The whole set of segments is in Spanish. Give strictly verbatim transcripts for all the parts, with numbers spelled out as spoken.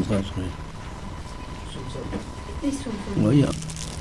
Oh yeah.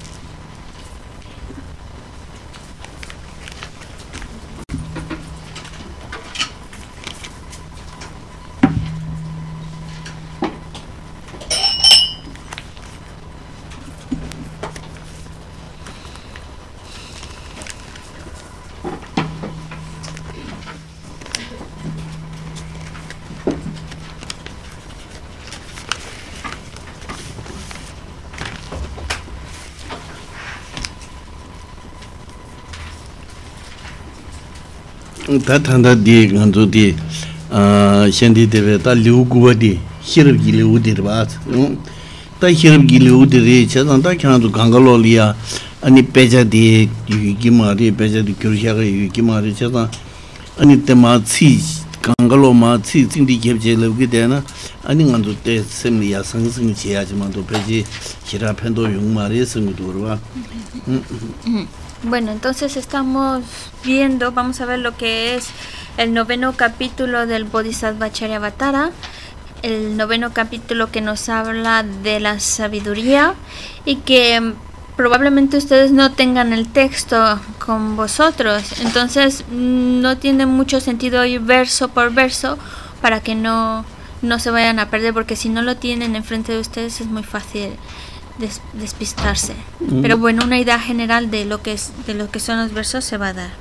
다 탄다 디 간도디 아 현디 데베다 리우구바디 히르기 리우디르 바 다 히르기 리우디리 제단다 칸도 강갈로리아 아니 베자디 유기마리 베자디 교르샤가 유기마리 제단 아니 때마치 강갈로마치 진디 겹제르게 되나 아니 간도 때 셈리야 상승 지야지만도 베지 히라 펜도 용마리 승도르와 Bueno, entonces estamos viendo, vamos a ver lo que es el noveno capítulo del Bodhisattva Charyavatara, el noveno capítulo que nos habla de la sabiduría y que probablemente ustedes no tengan el texto con vosotros, entonces no tiene mucho sentido ir verso por verso para que no, no se vayan a perder, porque si no lo tienen enfrente de ustedes es muy fácil Des, despistarse. Mm. Pero bueno, una idea general de lo que es de lo que son los versos se va a dar.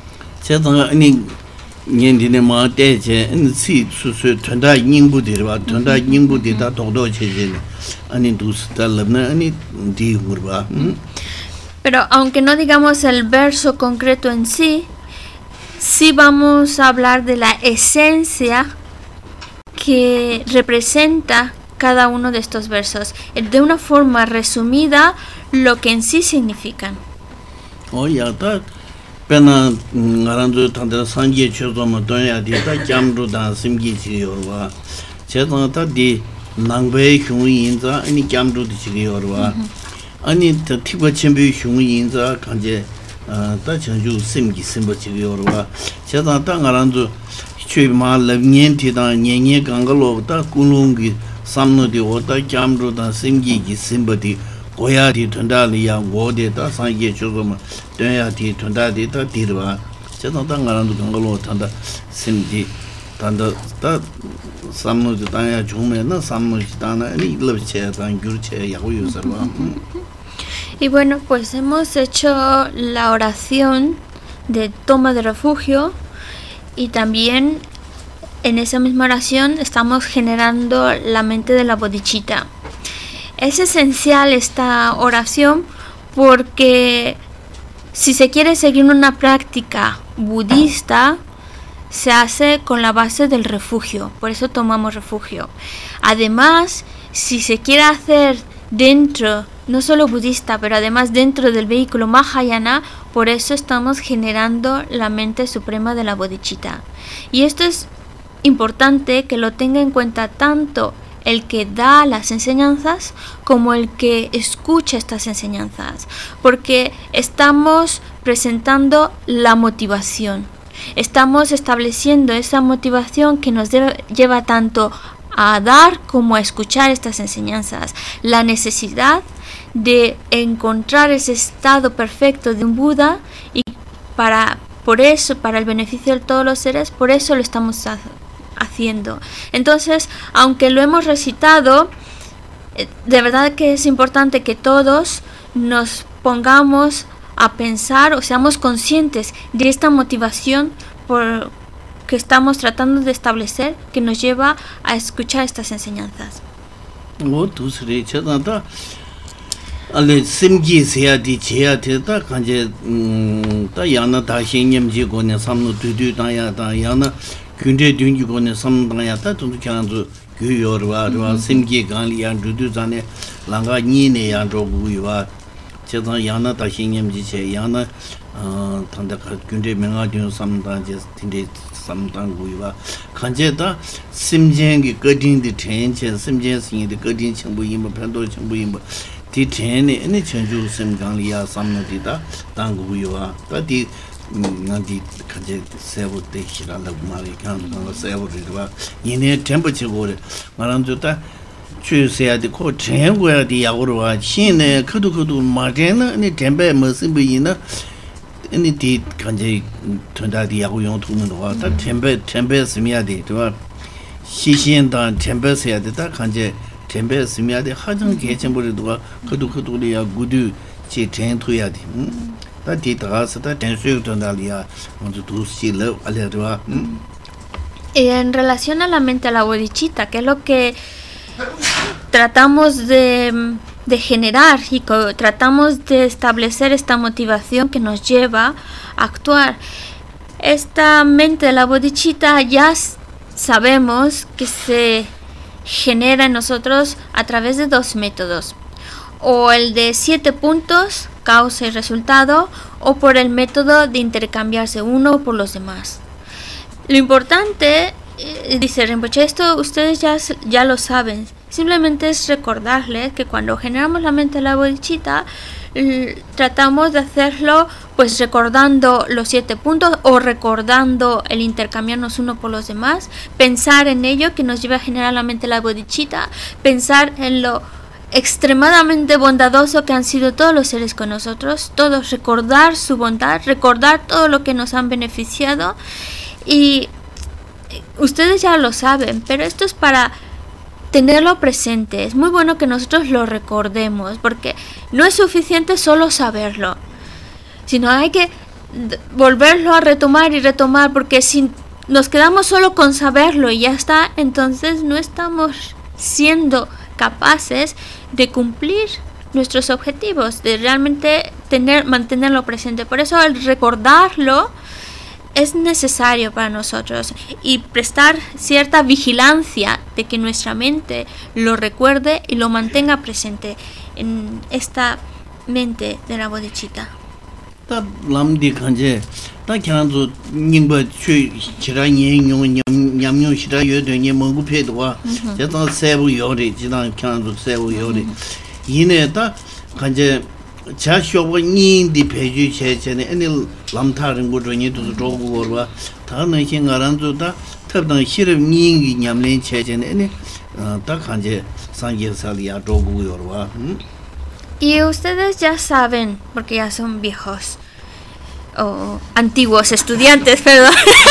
Pero aunque no digamos el verso concreto en sí, sí vamos a hablar de la esencia que representa cada uno de estos versos, de una forma resumida, lo que en sí significan. Oh, ya está. Pena garando tanta sangre chozo montoya de ta jamru da simgi chiyorwa. Chetan ta di nangbe hyung inza ani jamru di chiyorwa. Ani ta tiba chembe hyung inza kanje ta chanju simgi simba chiyorwa. Chetan ta garando chui ma lavnyen ti da nyenye gangalo ta kunungi samno di oda jamru da simgi gi simbadi goya di tundali ya wode da sangye chogoma doya di tundali da dirwa chedan da ngarandu gangalo tanda simdi tanda da samno di danya chume na samno di dana ni lobche dan gyurche ya goyo sarwa. Y bueno, pues hemos hecho la oración de toma de refugio y también en esa misma oración estamos generando la mente de la bodhicitta. Es esencial esta oración porque si se quiere seguir una práctica budista, se hace con la base del refugio, por eso tomamos refugio. Además, si se quiere hacer dentro, no solo budista, pero además dentro del vehículo Mahayana, por eso estamos generando la mente suprema de la bodhicitta. Y esto es importante que lo tenga en cuenta tanto el que da las enseñanzas como el que escucha estas enseñanzas, porque estamos presentando la motivación, estamos estableciendo esa motivación que nos debe, lleva tanto a dar como a escuchar estas enseñanzas, la necesidad de encontrar ese estado perfecto de un Buda, y para por eso, para el beneficio de todos los seres, por eso lo estamos haciendo. Entonces, aunque lo hemos recitado, de verdad que es importante que todos nos pongamos a pensar o seamos conscientes de esta motivación por que estamos tratando de establecer, que nos lleva a escuchar estas enseñanzas. Ale simgi seya di cheya te ta kanje ta yana ta shenyam ji go ne samno du du ta ya ta yana kunde dungi go ne sam ta ya ta tu kyanzu gyu yor wa wa simgi gan ya du du ta ne langa ni ne ya ro gu wa che ta yana ta shenyam ji che yana ta da kunde menga dun sam ta je tinde sam ta gu wa kanje ta simjeng gi gedin di ten che simjeng sing di gedin cheng bu yin bu pen do cheng bu yin bu di tene ene chenju sem gangli ya samno di da dangu yuwa da di ngandi kaje sevo de hira la mari kan kan sevo ri wa yene tempo che gore maran jo ta 주세야 되고 전국에 야구로와 신의 그도 그도 마제는 니 템베 무슨 비이나 니 디 간제 전다디 야구 용도는 와다 템베 템베 스미야 돼. 또 시신단 템베 써야 되다. 간제 템베 스미야 돼. 하정 개천부리도 그도 그도리야 구두 제 전투야 돼. 다 디다스다 tensuyo tondalia cuando tú sí lo alerta. Y en relación a la mente a la bodhicitta, que es lo que tratamos de, de generar y co tratamos de establecer esta motivación que nos lleva a actuar. Esta mente de la bodhicitta ya sabemos que se genera en nosotros a través de dos métodos, o el de siete puntos, causa y resultado, o por el método de intercambiarse uno por los demás. Lo importante, eh, dice Rinpoche, esto ustedes ya, ya lo saben, simplemente es recordarles que cuando generamos la mente de la bodhicitta, tratamos de hacerlo pues recordando los siete puntos o recordando el intercambiarnos uno por los demás, pensar en ello que nos lleva a generar la mente de la bodhicitta, pensar en lo extremadamente bondadoso que han sido todos los seres con nosotros, todos recordar su bondad, recordar todo lo que nos han beneficiado. Y ustedes ya lo saben, pero esto es para tenerlo presente. Es muy bueno que nosotros lo recordemos, porque no es suficiente solo saberlo, sino hay que volverlo a retomar y retomar, porque si nos quedamos solo con saberlo y ya está, entonces no estamos siendo capaces de cumplir nuestros objetivos, de realmente tener, mantenerlo presente. Por eso el recordarlo es necesario para nosotros y prestar cierta vigilancia de que nuestra mente lo recuerde y lo mantenga presente en esta mente de la bodhicitta. 다 람디 간제 다 견도 님버 취 지라 년용 냠용 시라 여더니 먹고 패도와 제가 세부 요리 지난 견도 세부 요리 이내다 간제 자쇼고 니디 배주 제전에 아니 람타른 거더니도 조고 거와 다는 신가란도다 특당 시럽 니기 냠len 제전에 아니 다 간제 상계살이야 조고 요와 Y ustedes ya saben, porque ya son viejos o antiguos estudiantes, perdón.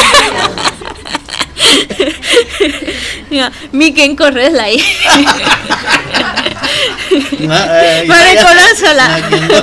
Miken corres ahí. Para recordársela.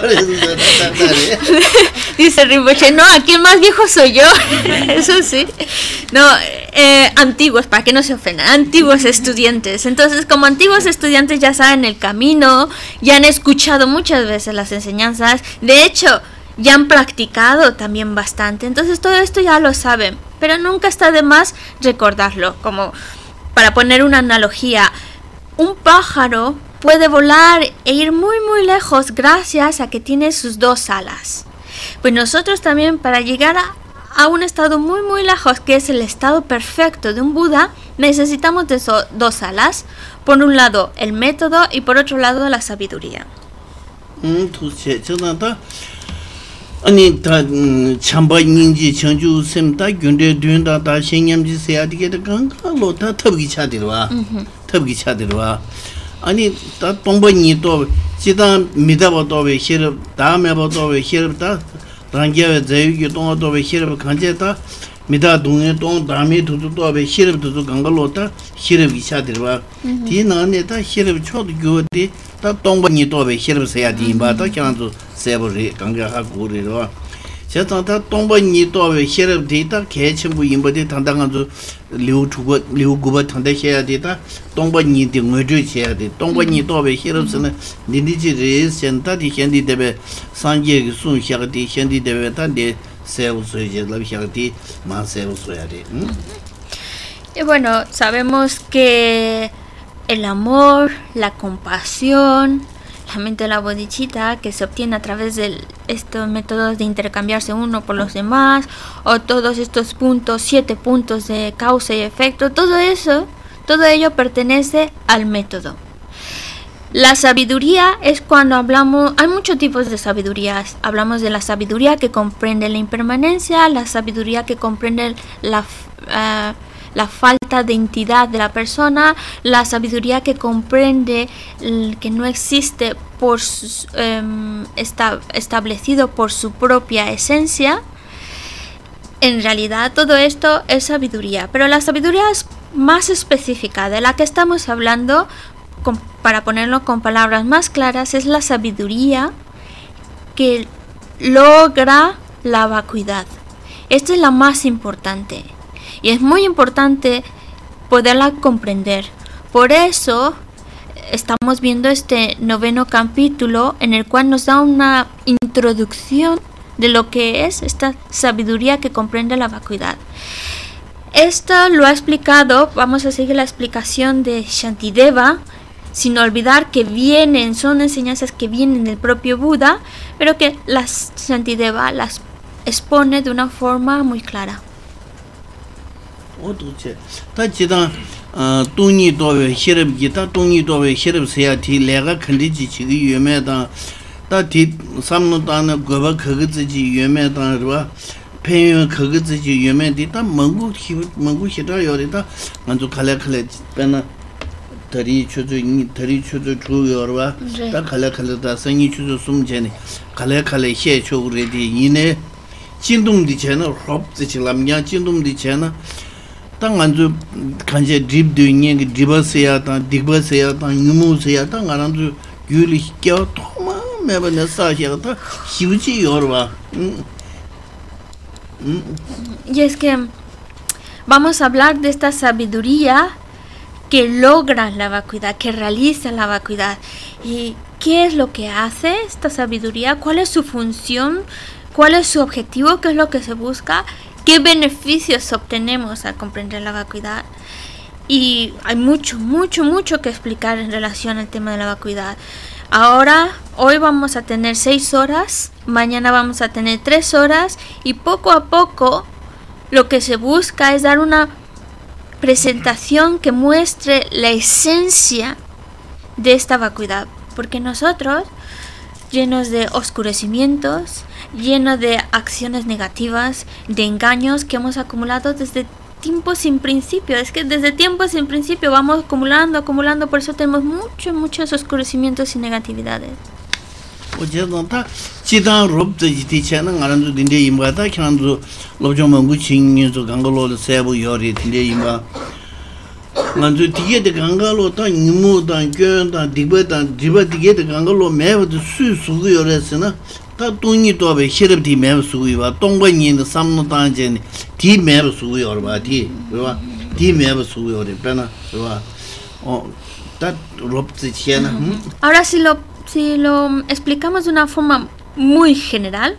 Dice Rinpoche, no, aquí el más viejo soy yo. Eso sí. No, eh, antiguos, para que no se ofendan, antiguos estudiantes. Entonces, como antiguos estudiantes ya saben el camino, ya han escuchado muchas veces las enseñanzas. De hecho, ya han practicado también bastante. Entonces, todo esto ya lo saben. Pero nunca está de más recordarlo. Como para poner una analogía, un pájaro puede volar e ir muy muy lejos gracias a que tiene sus dos alas. Pues nosotros también, para llegar a, a un estado muy muy lejos, que es el estado perfecto de un Buda, necesitamos de so, dos alas. Por un lado el método y por otro lado la sabiduría. 아니 다 참바인지 청주 셈다 군대 둔다 다 신념지 세야 되게 강가로 다 탑기 차들와 탑기 차들와 아니 다 동번이 또 지단 미다버도 왜 싫어 다음에 버도 왜 싫다 랑게에 제유기 동도 왜 싫어 간제다 미다 동에 동 다음에 두두도 왜 싫어 두두 강가로 다 싫어기 차들와 뒤나네 다 싫어 초도 교디 다 동번이 또 왜 싫어 세야 되바 다 그냥도 세버리 강가하고 그래요. 제가 다 동번이 또 왜 싫어 되다 개침부 인버디 당당한도 류투고 류구버 당대해야 되다 동번이 등어주 해야 돼. 동번이 또 왜 싫어서는 니디지 센터디 현디 대베 상계 순샤디 현디 대베 단데 세우소je la viajati más seusuyari. Y bueno, sabemos que el amor, la compasión, la mente de la bodhicitta, que se obtiene a través de estos métodos de intercambiarse uno por los demás, o todos estos puntos, siete puntos de causa y efecto, todo eso, todo ello pertenece al método. La sabiduría es cuando hablamos, hay muchos tipos de sabidurías. Hablamos de la sabiduría que comprende la impermanencia, la sabiduría que comprende la, uh, la falta de entidad de la persona, la sabiduría que comprende el, que no existe por su, um, esta, establecido por su propia esencia. En realidad todo esto es sabiduría, pero la sabiduría es más específica de la que estamos hablando, con, para ponerlo con palabras más claras, es la sabiduría que logra la vacuidad. Esta es la más importante y es muy importante poderla comprender. Por eso estamos viendo este noveno capítulo en el cual nos da una introducción de lo que es esta sabiduría que comprende la vacuidad. Esto lo ha explicado, vamos a seguir la explicación de Shantideva, sin olvidar que vienen, son enseñanzas que vienen del propio Buda, pero que las Shantideva las expone de una forma muy clara. 다디 삼노다나 고바 그거지 유명하다 폐연 그거지 유명하다 멍구 멍구 시다 요리다 먼저 칼칼에 빼나 다리 추주 다리 추주 주요와 다 칼칼다 생이 추주 숨제네 칼칼에 해 초그레디 이네 진동디 전에 롭지 람냐 진동디 전에 땅 안주 간제 딥드니 디버스야다 디버스야다 유무스야다 안주 유리겨 토마 Y es que vamos a hablar de esta sabiduría que logra la vacuidad, que realiza la vacuidad. ¿Y qué es lo que hace esta sabiduría? ¿Cuál es su función? ¿Cuál es su objetivo? ¿Qué es lo que se busca? ¿Qué beneficios obtenemos al comprender la vacuidad? Y hay mucho, mucho, mucho que explicar en relación al tema de la vacuidad. Ahora, hoy vamos a tener seis horas, mañana vamos a tener tres horas y poco a poco lo que se busca es dar una presentación que muestre la esencia de esta vacuidad. Porque nosotros, llenos de oscurecimientos, llenos de acciones negativas, de engaños que hemos acumulado desde tiempo sin principio, es que desde tiempo sin principio vamos acumulando, acumulando, por eso tenemos muchos, muchos oscurecimientos y negatividades. 다 돈이 또베 히럽디 매브 수위와 동번이는 삼노단전 디 매브 수위어바 디 그와 디 매브 수위어레 빼나 그와 어다 롭지 치나. Ahora si lo si lo explicamos de una forma muy general,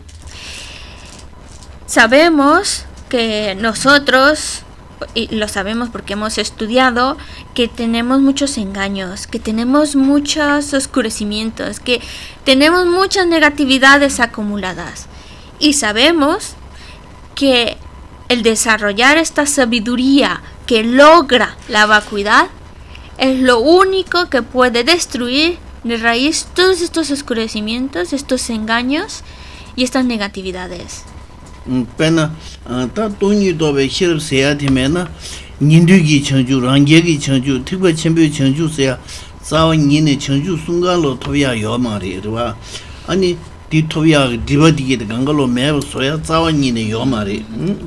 sabemos que nosotros, y lo sabemos porque hemos estudiado, que tenemos muchos engaños, que tenemos muchos oscurecimientos, que tenemos muchas negatividades acumuladas. Y sabemos que el desarrollar esta sabiduría que logra la vacuidad es lo único que puede destruir de raíz todos estos oscurecimientos, estos engaños y estas negatividades. pena ta 돈이 도베 히르세야 되면은 nindugi 청주 랑게기 청주 특별 첨부 청주세야 사원인의 청주 순간로 토비야 요마리와 아니 디 토비야 디버디게 간걸로 매우 소야 사원인의 요마리.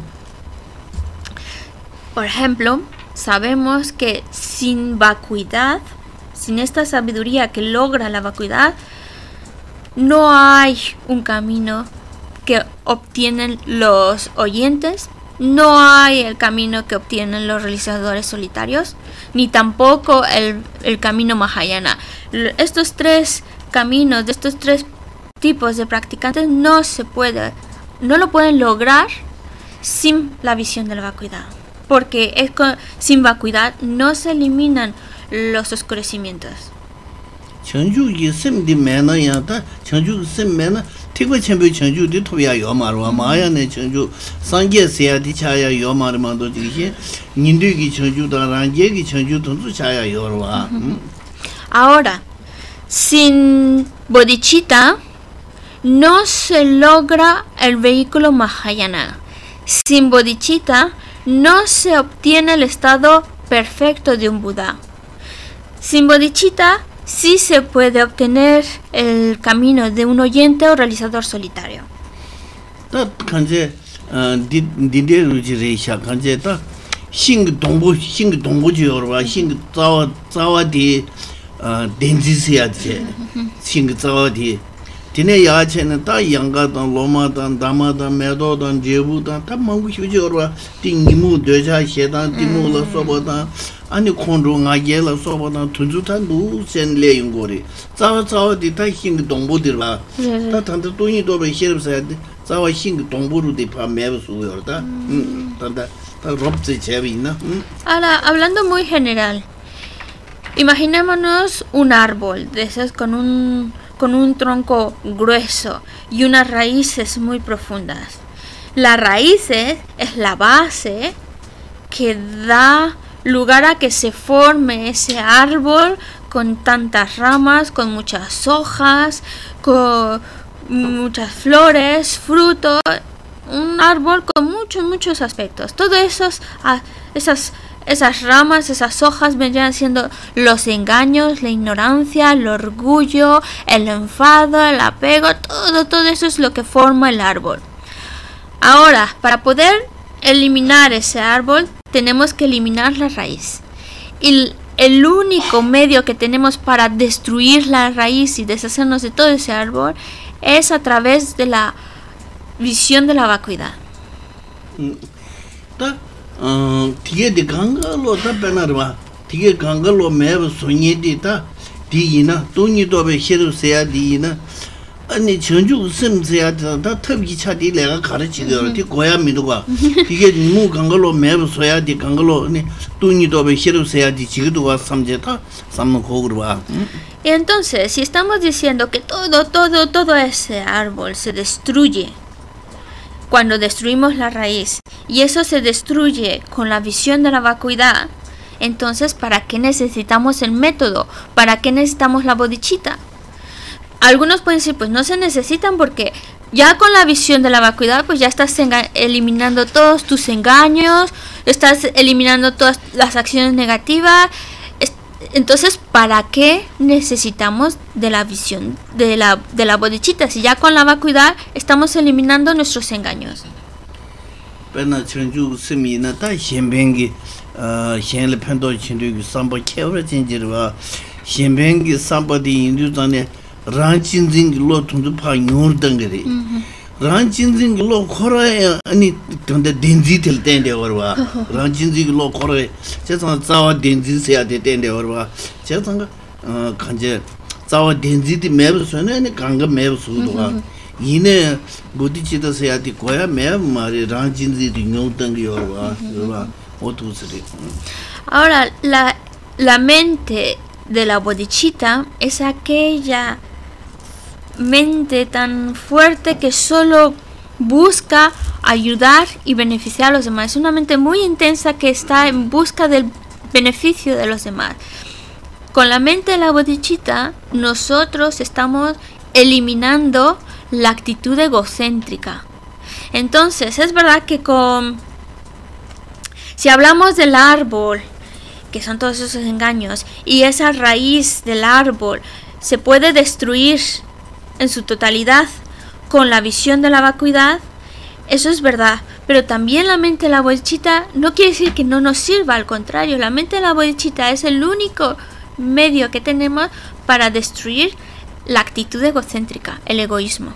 Por ejemplo, sabemos que sin vacuidad, sin esta sabiduría que logra la vacuidad, no hay un camino que obtienen los oyentes, no hay el camino que obtienen los realizadores solitarios, ni tampoco el, el camino Mahayana. Estos tres caminos, de estos tres tipos de practicantes no se puede, no lo pueden lograr sin la visión de la vacuidad, porque es con, sin vacuidad no se eliminan los oscurecimientos. 청주기 셈디 매너야다 청주 셈 매너 특별 첨부 청주디 토비야 요마르와 마야네 청주 상계세야디 차야 요마르만도 지기 nindugi 청주다 랑게기 청주 돈도 차야 요르와. Ahora, sin bodhicitta no se logra el vehículo Mahayana. Sin bodhicitta no se obtiene el estado perfecto de un Buda. Sin bodhicitta sí se puede obtener el camino de un oyente o realizador solitario. 다 간제 어 디디르지레샤 간제다 싱 동부 싱 동부지어와 싱 자와 자와디 어 덴지시야제 싱 자와디 디네 야체는 다 양가던 로마던 다마던 메도던 제부던 다 망부시지어와 띵기무 되자 셰단 디무라 소보다 아니 콘롱아 예라 소보다 tun주탄 누센레 용고리 자와 자와디 다 싱 동부들와 다 단도 돈이 도베 셰르사야 자와 싱 동부르디 파 메부수요다 음 단다 다 롭지 제비나 Ahora, hablando muy general, imaginémonos un árbol de esos con un con un tronco grueso y unas raíces muy profundas. La raíz es la base que da lugar a que se forme ese árbol con tantas ramas, con muchas hojas, con muchas flores, frutos, un árbol con muchos, muchos aspectos. Todos esos, esas Esas ramas, esas hojas vendrían siendo los engaños, la ignorancia, el orgullo, el enfado, el apego, todo, todo eso es lo que forma el árbol. Ahora, para poder eliminar ese árbol, tenemos que eliminar la raíz. Y el único medio que tenemos para destruir la raíz y deshacernos de todo ese árbol es a través de la visión de la vacuidad. 어 티게디 강가로 답변하라 티게 강가로 매부 소니디다 디이나 돈이도베 헤르세야 디이나 아니 전주 심세야 다 탑기 차디 내가 가르치려 디 고야 미도가 이게 무 강가로 매부 소야 디 강가로 니 돈이도베 헤르세야 디 지도가 삼제다 삼는 고그로 봐. Y entonces, si estamos diciendo que todo todo todo ese árbol se destruye cuando destruimos la raíz, y eso se destruye con la visión de la vacuidad, entonces ¿para qué necesitamos el método? ¿Para qué necesitamos la bodhicitta? Algunos pueden decir, pues no se necesitan porque ya con la visión de la vacuidad pues ya estás eliminando todos tus engaños, estás eliminando todas las acciones negativas. Entonces, ¿para qué necesitamos de la visión de la, de la bodhicitta? Si ya con la vacuidad estamos eliminando nuestros engaños. Pena chunju semina ta shenbengi uh shenle pendo chindu samba kevra jinjirwa shenbengi samba di indu tane ranjinjing lo tundu pa nyor dangri ranjinjing lo khora ani tande denji tel tende warwa ranjinjing lo khora chesan zawa denji se ade tende warwa chesan kanje zawa denji di meb sone ani kanga meb suduwa 이네 bodhicitta 세야디 고야 매 말이 랑진지 링용던 거와 그와 오두스리. Ahora la la mente de la bodhicitta es aquella mente tan fuerte que solo busca ayudar y beneficiar a los demás. Es una mente muy intensa que está en busca del beneficio de los demás. Con la mente de la bodhicitta nosotros estamos eliminando la actitud egocéntrica. Entonces, es verdad que con si hablamos del árbol, que son todos esos engaños, y esa raíz del árbol se puede destruir en su totalidad con la visión de la vacuidad, eso es verdad, pero también la mente de la bodhicitta no quiere decir que no nos sirva, al contrario, la mente de la bodhicitta es el único medio que tenemos para destruir la actitud egocéntrica, el egoísmo.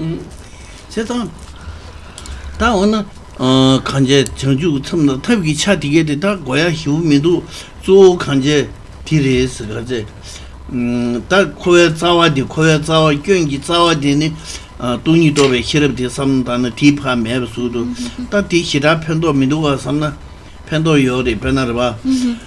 세상 다 오늘 어 간제 정주 첨나 탑기 차디게 다 고야 휴미도 조 간제 디레스 가제 음다 코에 자와디 코에 자와 경기 자와디니 어 돈이 도베 히럽디 삼다는 디파 매수도 다 디시라 편도 미도가 삼나 편도 요리 변화를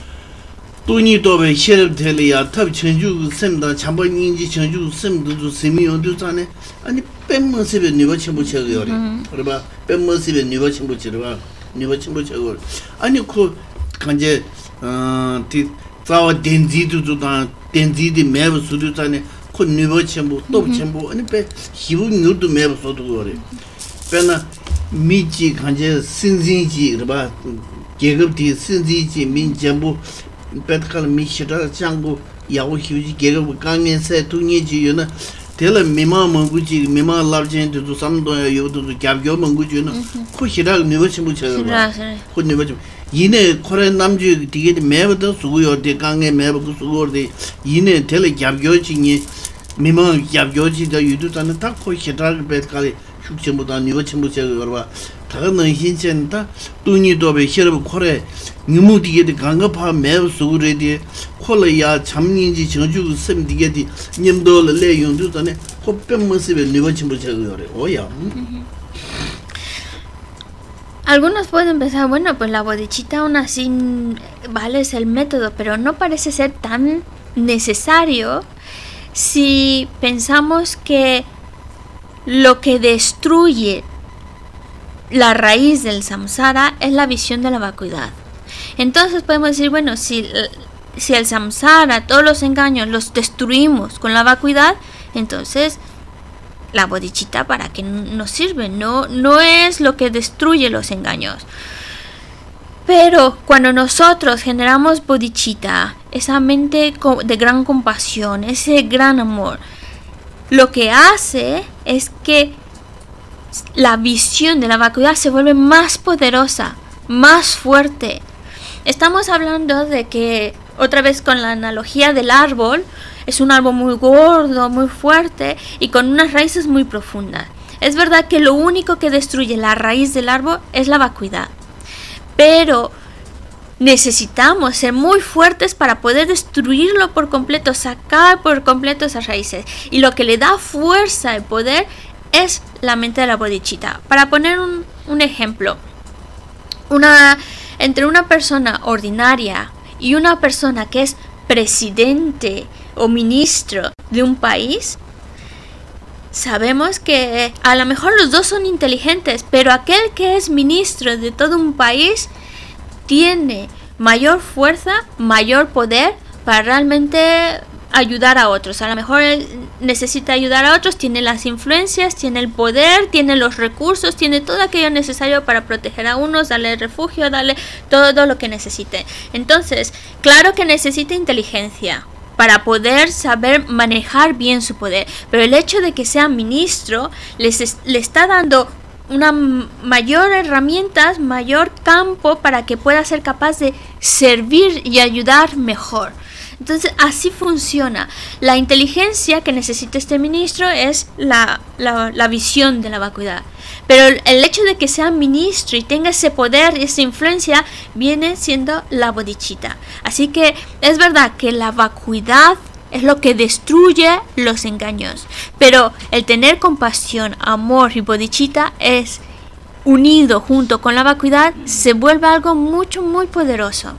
돈이 도베 히럽텔이야 탑 전주 셈다 참번인지 전주 셈도 세미요도 자네 아니 뱀머스베 니가 첨부 쳐요리 그러봐 뱀머스베 니가 첨부 쳐봐 니가 첨부 쳐고 아니 그 간제 어디 자와 덴지도 다 덴지디 매부 수도 자네 그 니가 첨부 또 첨부 아니 배 기분 누도 매부 수도 그래 배나 미지 간제 신진지 그러봐 계급이 신지지 민정부 배탈 미시라 장고 야오히지 계급 강면세 동의지요나 텔 미마 먹고지 미마 라르젠도 삼도 요도 갑교 먹고지는 코시라 니버치 무쳐가 코 니버치 이네 코레 남주 디게 매버도 수고요 데 강에 매버도 수고데 이네 텔 갑교지니 미마 갑교지도 유도다는 딱 코시라 배탈 숙제보다 니버치 무쳐가 다는 신전다 돈이도베 히르브 코레 니무디게 강가파 매우 수그레디 콜레야 참닌지 정주 셈디게디 님돌 레용도 전에 코뱀 모습에 니버침부 저거래 오야. Algunos pueden pensar, bueno, pues la bodichita aún así vale es el método, pero no parece ser tan necesario si pensamos que lo que destruye la raíz del samsara es la visión de la vacuidad. Entonces podemos decir, bueno, si, si el samsara, todos los engaños los destruimos con la vacuidad, entonces la bodichita para qué nos sirve, no, no es lo que destruye los engaños. Pero cuando nosotros generamos bodichita, esa mente de gran compasión, ese gran amor, lo que hace es que la visión de la vacuidad se vuelve más poderosa, más fuerte. Estamos hablando de que, otra vez con la analogía del árbol, es un árbol muy gordo, muy fuerte y con unas raíces muy profundas. Es verdad que lo único que destruye la raíz del árbol es la vacuidad, pero necesitamos ser muy fuertes para poder destruirlo por completo, sacar por completo esas raíces. Y lo que le da fuerza y poder es la mente de la bodichita. Para poner un, un ejemplo, una, entre una persona ordinaria y una persona que es presidente o ministro de un país, sabemos que a lo mejor los dos son inteligentes, pero aquel que es ministro de todo un país tiene mayor fuerza, mayor poder para realmente ayudar a otros. A lo mejor él necesita ayudar a otros, tiene las influencias, tiene el poder, tiene los recursos, tiene todo aquello necesario para proteger a unos, darle refugio, darle todo lo que necesite. Entonces, claro que necesita inteligencia para poder saber manejar bien su poder, pero el hecho de que sea ministro les es, le está dando una mayor herramientas, mayor campo para que pueda ser capaz de servir y ayudar mejor. Entonces así funciona. La inteligencia que necesita este ministro es la, la, la visión de la vacuidad. Pero el, el hecho de que sea ministro y tenga ese poder y esa influencia viene siendo la bodichita. Así que es verdad que la vacuidad es lo que destruye los engaños. Pero el tener compasión, amor y bodichita es unido junto con la vacuidad, se vuelve algo mucho muy poderoso.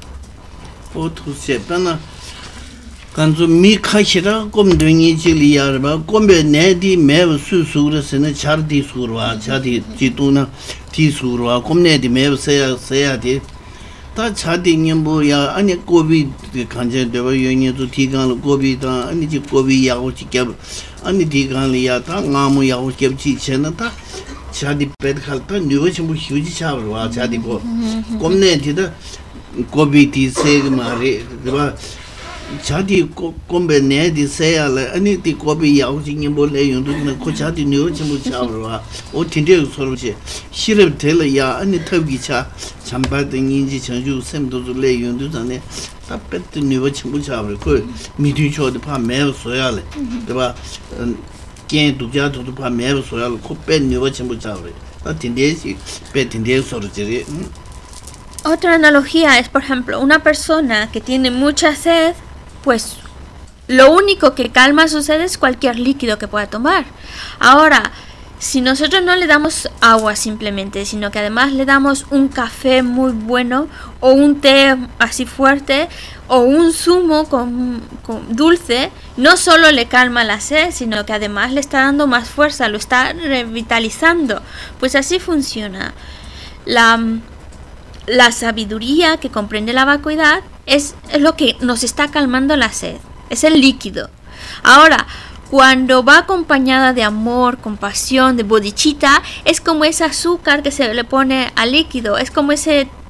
간주 미카시라 꼼등이 질리야르바 꼼베 내디 매우 수수르스는 차르디 수르와 차디 지도나 디수르와 꼼내디 매우 세야 세야디 다 차디님 뭐야 아니 고비 간제 되어 연이도 디간 고비다 아니 지 고비 야고 지게 아니 디간이야 다 나무 야고 겹지 챘는다 차디 bed칼다 뉴버치 뭐 휴지 차르와 차디고 꼼내디다 고비 디세 마레 그바 자디 꼼베 내디 세야래 아니 디 고비 야우징이 몰래 용도는 고 자디 뉴치 못 잡으러 오 틴데 소로지 시럽 될야 아니 탑기차 잠바든 인지 전주 샘도도 래 용도잖아 답በት 뉴치 못 잡으러 그 미디초도 파 매우 소야래 그봐 게 두자도 파 매우 소야래 코빼 뉴치 못 잡으러 아 틴데시 빼 틴데 소로지. Otra analogía es, por ejemplo, una persona que tiene mucha sed, pues lo único que calma su sed es cualquier líquido que pueda tomar. Ahora, si nosotros no le damos agua simplemente, sino que además le damos un café muy bueno o un té así fuerte o un zumo con, con dulce, no solo le calma la sed, sino que además le está dando más fuerza, lo está revitalizando. Pues así funciona. La... La sabiduría que comprende la vacuidad es, es lo que nos está calmando la sed, es el líquido. Ahora, cuando va acompañada de amor, compasión, de bodichita, es como ese azúcar que se le pone al líquido, es como ese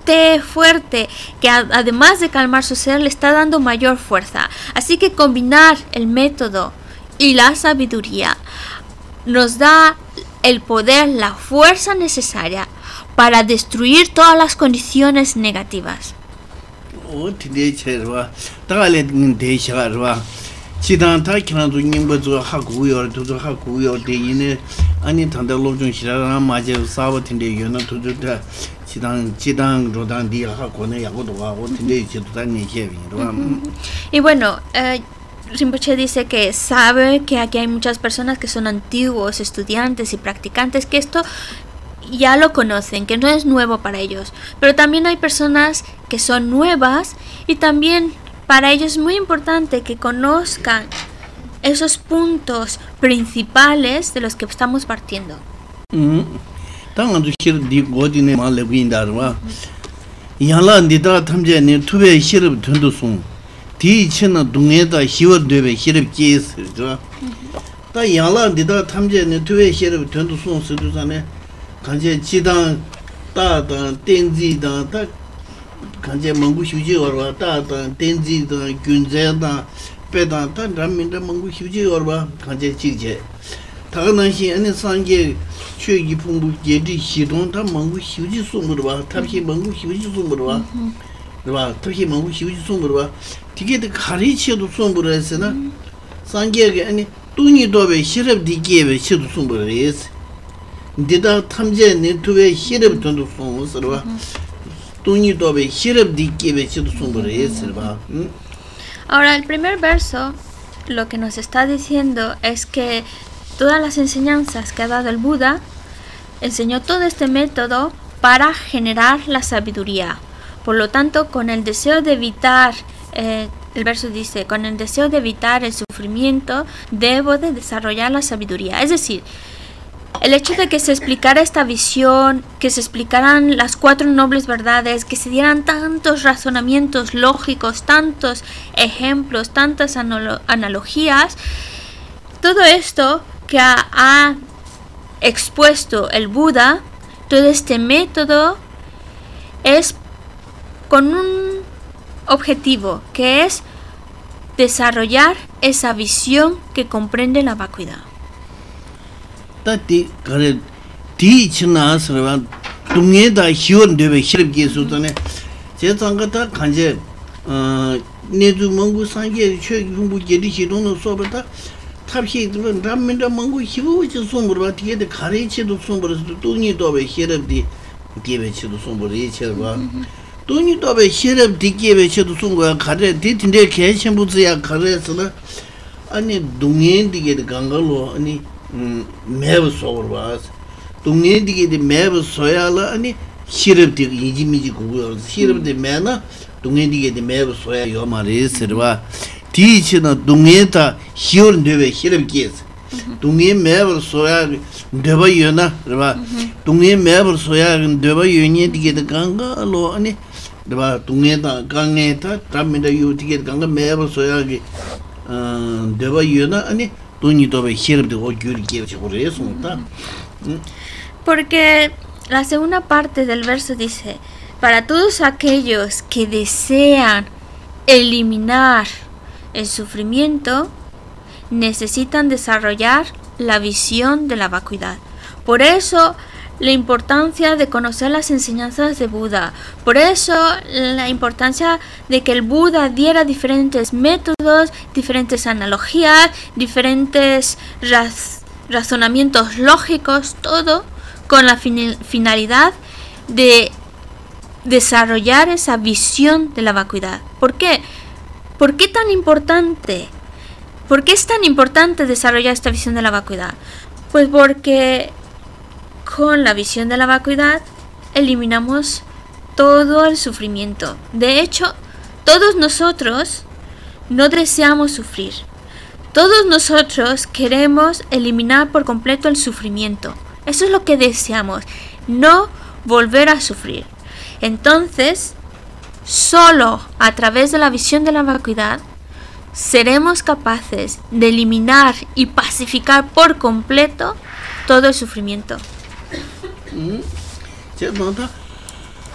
té fuerte, que a- además de calmar su ser, le está dando mayor fuerza. Así que combinar el método y la sabiduría nos da el poder, la fuerza necesaria para destruir todas las condiciones negativas. 오 tinday cherwa dagale tinday shagarwa chidang ta kiranzu nyingba zu ha guyor tuzu ha guyor de yine ani tanda lobjung shirara maje sawa tinday yona tuzu ta chidang chidang rodang di ha kone yagodo wa o tinday chidu ta ni chevi rwa. Y bueno, eh, Rinpoche dice que sabe que aquí hay muchas personas que son antiguos, estudiantes y practicantes, que esto ya lo conocen, que no es nuevo para ellos. Pero también hay personas que son nuevas y también para ellos es muy importante que conozcan esos puntos principales de los que estamos partiendo. 당한도 시르디 고디네 말레 윈다르와 양란디다 탐제네 투베 시르 튼도송 디치나 동에다 시워드베 시르 기스죠 다 양란디다 탐제네 투베 시르 튼도송 스두산에 간제 지당 다다 땡지다 다 간제 멍구 휴지 얼와 다다 땡지다 균제다 빼다 다 라민다 멍구 휴지 얼와 간제 지제 다가난시 아니 상계 최기 풍부 예지 시동 다 멍구 휴지 송으로 봐 탑시 멍구 휴지 송으로 봐 봐 탑시 멍구 휴지 송으로 봐 되게 가리치도 송으로 했으나 상계가 아니 돈이 도베 시럽 디게베 시도 송으로 했어 디다 탐제 네트웨 시럽 돈도 송으로 봐 돈이 도베 시럽 디게베 시도 송으로 했어 봐. Ahora, el primer verso lo que nos está diciendo es que todas las enseñanzas que ha dado el Buda enseñó todo este método para generar la sabiduría. Por lo tanto, con el deseo de evitar, eh, el verso dice, con el deseo de evitar el sufrimiento, debo de desarrollar la sabiduría. Es decir, el hecho de que se explicara esta visión, que se explicaran las cuatro nobles verdades, que se dieran tantos razonamientos lógicos, tantos ejemplos, tantas analo- analogías, todo esto que ha, ha expuesto el Buda, todo este método es con un objetivo, que es desarrollar esa visión que comprende la vacuidad. 다디 그래 디치나스라 동에다 희원되베 시럽게 수도네 제장가다 간제 어 내주 멍구 상계 최공부 제리시도는 소버다 탑시드는 ram민다 멍구 희부지 송부르바 디게데 가리치도 송부르도 돈이도베 시럽디 디베치도 송부르 예체바 돈이도베 시럽 디게베치도 송고야 가레 디틴데 개천부지야 가레스나 아니 동엔디게 강가로 아니 매부 소르바스 동네디게 매부 소야라 아니 시럽디 이지미지 고고 시럽디 매나 동네디게 매부 소야 요마레스르바 디치나 동네다 희얼되베 시럽기스 동네 매부 소야 되바요나 르바 동네 매부 소야 되바요니디게 강가로 아니 르바 동네다 강네다 담메다 요디게 강가 매부 소야기 어 되바요나 아니 Porque la segunda parte del verso dice, para todos aquellos que desean eliminar el sufrimiento, necesitan desarrollar la visión de la vacuidad. Por eso la importancia de conocer las enseñanzas de Buda. Por eso la importancia de que el Buda diera diferentes métodos, diferentes analogías, diferentes raz razonamientos lógicos, todo con la fin finalidad de desarrollar esa visión de la vacuidad. ¿Por qué? ¿Por qué tan importante? ¿Por qué es tan importante desarrollar esta visión de la vacuidad? Pues porque con la visión de la vacuidad eliminamos todo el sufrimiento. De hecho, todos nosotros no deseamos sufrir. Todos nosotros queremos eliminar por completo el sufrimiento. Eso es lo que deseamos, no volver a sufrir. Entonces, solo a través de la visión de la vacuidad seremos capaces de eliminar y pacificar por completo todo el sufrimiento.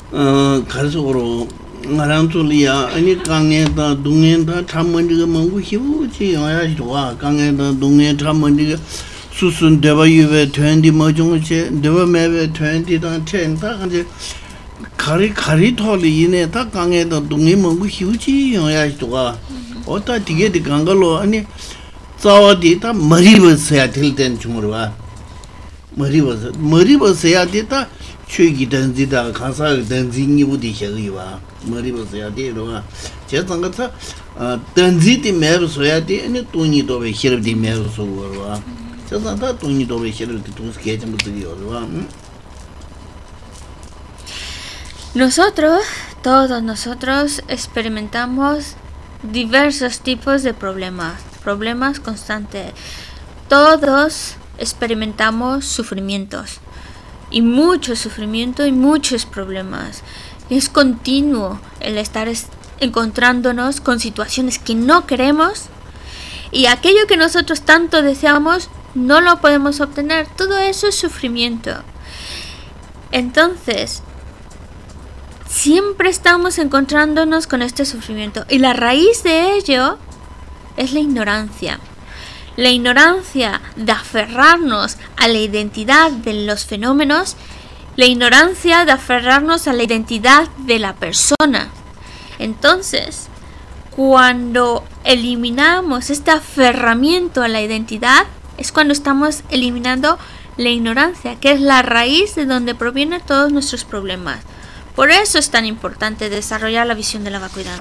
어 가서로 나랑줄이야 아니 강에다 동에다 참문지가 뭔고 희우지 와야 좋아 강에다 동에 참문지가 수순 대바유에 트웬티 뭐중에 대바매에 트웬티다 텐다 근데 가리 가리 털이 이네 다 강에다 동에 뭔고 희우지 와야 좋아 어따 되게 강걸로 아니 자와디다 머리버서야 될땐 중으로와 머리버서 머리버서야 됐다 최기 던지다 가사 던지니 부디 셔기와 머리버서야 되로와 제상가서 어 던지디 매버서야 돼 아니 돈이 도베 히르디 매버서와 제상다 돈이 도베 히르디 도스게 좀 부디요와 Nosotros, todos nosotros experimentamos diversos tipos de problemas, problemas constantes. Todos experimentamos sufrimientos, y mucho sufrimiento y muchos problemas. Es continuo el estar encontrándonos con situaciones que no queremos, y aquello que nosotros tanto deseamos no lo podemos obtener. Todo eso es sufrimiento. Entonces, siempre estamos encontrándonos con este sufrimiento, y la raíz de ello es la ignorancia. La ignorancia de aferrarnos a la identidad de los fenómenos, la ignorancia de aferrarnos a la identidad de la persona. Entonces, cuando eliminamos este aferramiento a la identidad, es cuando estamos eliminando la ignorancia, que es la raíz de donde provienen todos nuestros problemas. Por eso es tan importante desarrollar la visión de la vacuidad.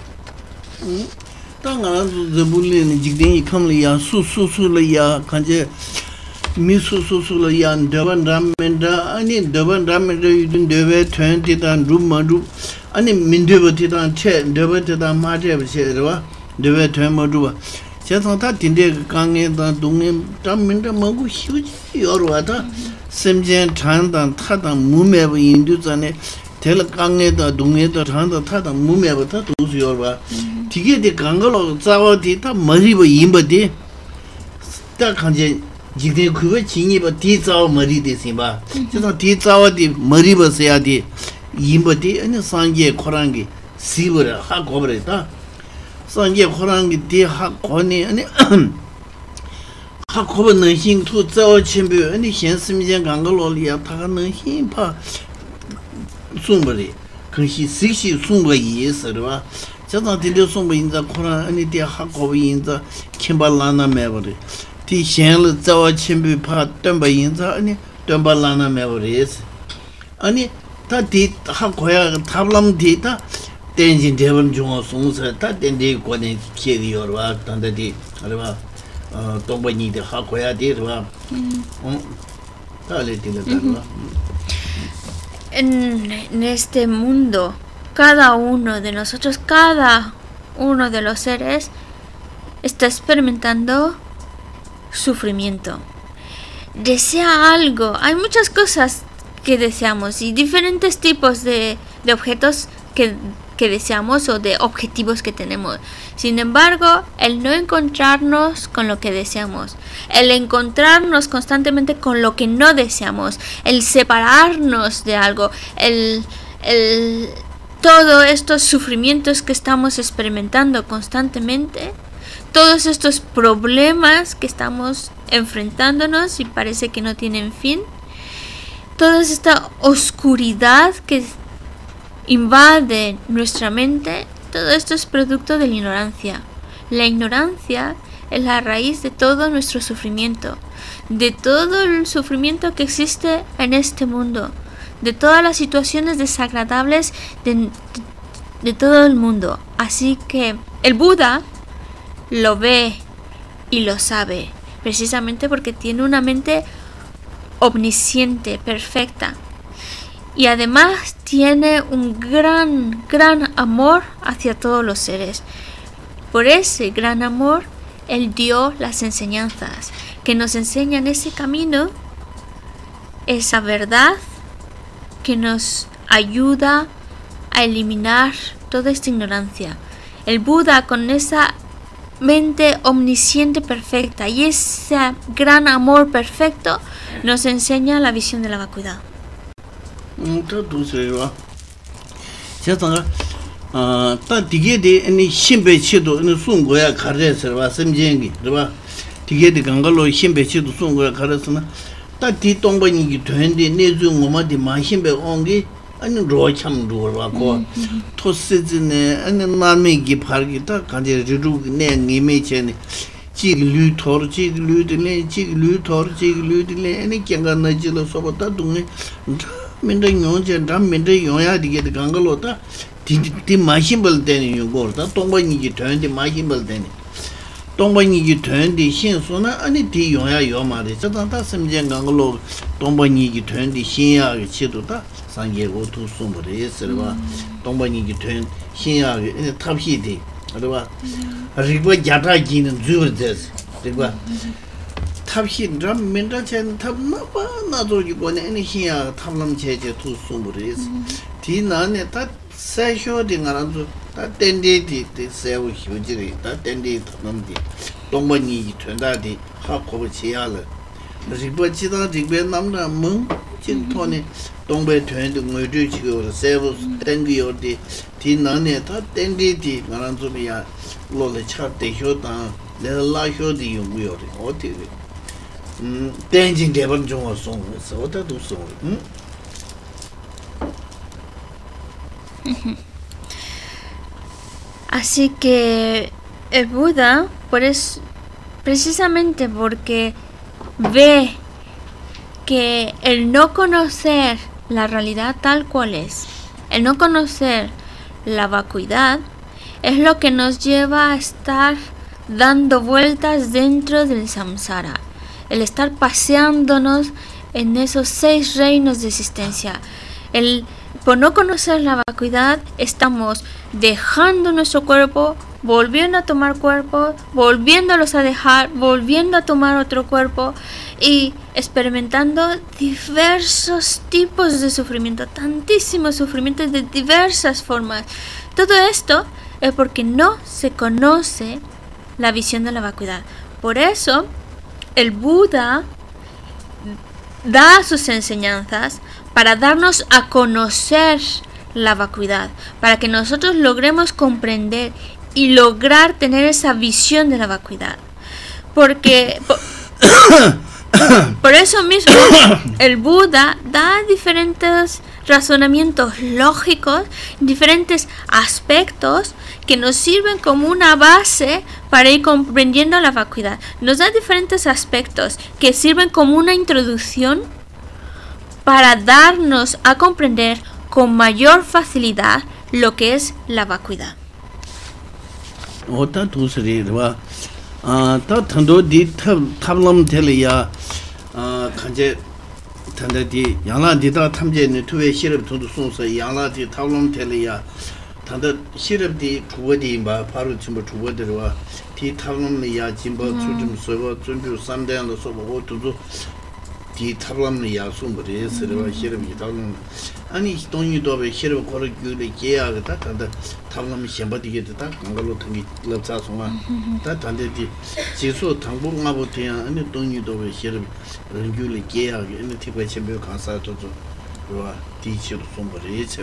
텔 강에다 동에다 장다 타다 몸에부터 도수여봐 디게디 강걸로 자와디다 머리버 임버디 딱 간제 지게 그거 진이버 디자와 머리 되시바 저도 디자와디 머리버서야디 임버디 아니 상게 코랑기 시버라 하고버다 상게 코랑기 디하 고니 아니 하고버 능신 투 자와 침부 아니 현스미전 강걸로리야 타가 능신 파 송버리 그시 시시 송버 이스르와 저도 딜려 송버 인자 코라 아니 디 하고 인자 kim발라나 메버리 디 셴르 자와 침비 파 덤바 인자 아니 덤발라나 메버리스 아니 다디 하고야 탑람 디다 댄진 대본 중어 송서 다 댄디 고네 키리어와 단다디 알바 어 동번이디 하고야 디르와 음 달레 디르다와 En, en este mundo, cada uno de nosotros, cada uno de los seres está experimentando sufrimiento. Desea algo. Hay muchas cosas que deseamos y diferentes tipos de, de objetos que, que deseamos o de objetivos que tenemos. Sin embargo, el no encontrarnos con lo que deseamos, el encontrarnos constantemente con lo que no deseamos, el separarnos de algo, el, el, todos estos sufrimientos que estamos experimentando constantemente, todos estos problemas que estamos enfrentándonos y parece que no tienen fin, toda esta oscuridad que invade nuestra mente, todo esto es producto de la ignorancia. La ignorancia es la raíz de todo nuestro sufrimiento, de todo el sufrimiento que existe en este mundo, de todas las situaciones desagradables de, de, de todo el mundo. Así que el Buda lo ve y lo sabe, precisamente porque tiene una mente omnisciente, perfecta. Y además tiene un gran, gran amor hacia todos los seres. Por ese gran amor, Él dio las enseñanzas que nos enseñan ese camino, esa verdad que nos ayuda a eliminar toda esta ignorancia. El Buda, con esa mente omnisciente perfecta y ese gran amor perfecto, nos enseña la visión de la vacuidad. 음, 또 두세요. 제가 아, 다 디게데 아니 신배치도 아니 송고야 가르에서 봐 섬쟁이 그봐 디게데 강갈로 신배치도 송고야 가르서나 다 뒤동번이 되는데 내주 뭐마디 마신배 온게 아니 로참 로라고 토스즈네 아니 마미기 파르기다 간제 리루 내 니메체네 지글류 토르 지글류들네 지글류 토르 지글류들네 아니 경간나지로 소보다 동네 민데 용제 담 민데 용야 디게데 강갈로다 디 마신벌 되는 요거다 동번이기 되는데 마신벌 되는 동번이기 되는데 신소나 아니 디 용야 요 말이 저다 섬쟁 강글로 동번이기 되는데 신야의 치도다 상계고 두숨을 했어봐 동번이기 된 신야의 탑시디 알아봐 리버 자다기는 주르데스 리버 탑시 좀 민다chen 탑나봐 나도 이거네 아니 신야 탑람 제제 두숨을 했어 디 나네 다 세쇼딩 알아도 다 땡데디 세우 휴지리 다 땡데 탐nam디 동번이 된다디 하고버 지야了리버 지다 디베 남나 멍 진토네 동배 된데 뭐지 지고 세우 땡기요디 디 나네 다 땡데디 말한좀이야 로레 차대 효다 내가 효디 용무요리 어디 음 땡진 대번 좀 왔어 어디도 써 응? Así que el Buda, por eso, precisamente porque ve que el no conocer la realidad tal cual es, el no conocer la vacuidad, es lo que nos lleva a estar dando vueltas dentro del samsara, el estar paseándonos en esos seis reinos de existencia. El Por no conocer la vacuidad, estamos dejando nuestro cuerpo, volviendo a tomar cuerpo, volviéndolos a dejar, volviendo a tomar otro cuerpo y experimentando diversos tipos de sufrimiento, tantísimos sufrimientos de diversas formas. Todo esto es porque no se conoce la visión de la vacuidad. Por eso, el Buda da sus enseñanzas para darnos a conocer la vacuidad, para que nosotros logremos comprender y lograr tener esa visión de la vacuidad. Porque por, por eso mismo el Buda da diferentes razonamientos lógicos, diferentes aspectos que nos sirven como una base para ir comprendiendo la vacuidad. Nos da diferentes aspectos que sirven como una introducción para darnos a comprender con mayor facilidad lo que es la vacuidad. Otra tu sería, ¿va? Ah, ta tanto di tab tablam telia, ah, canje, tanto di, yangla di ta tamje ne tuwe shirab tu sunsa, yangla di tablam telia, tanto shirab di tuwa di ba, paru chimba tuwa di wa, di tablam ya chimba chujim soba, chunju samdayan lo soba, o tuzu. 디 탑람의 야숨을 해서와 시름이 다는 아니 돈이 도베 시름 거를 규를 계약다 단다 탑람이 셴바디게다 강가로 통이 럽자송아 다 단데디 지수 당봉마부터야 아니 돈이 도베 시름 규를 계약 아니 티베 쳔베 가사도도 와 디치로 숨을 해서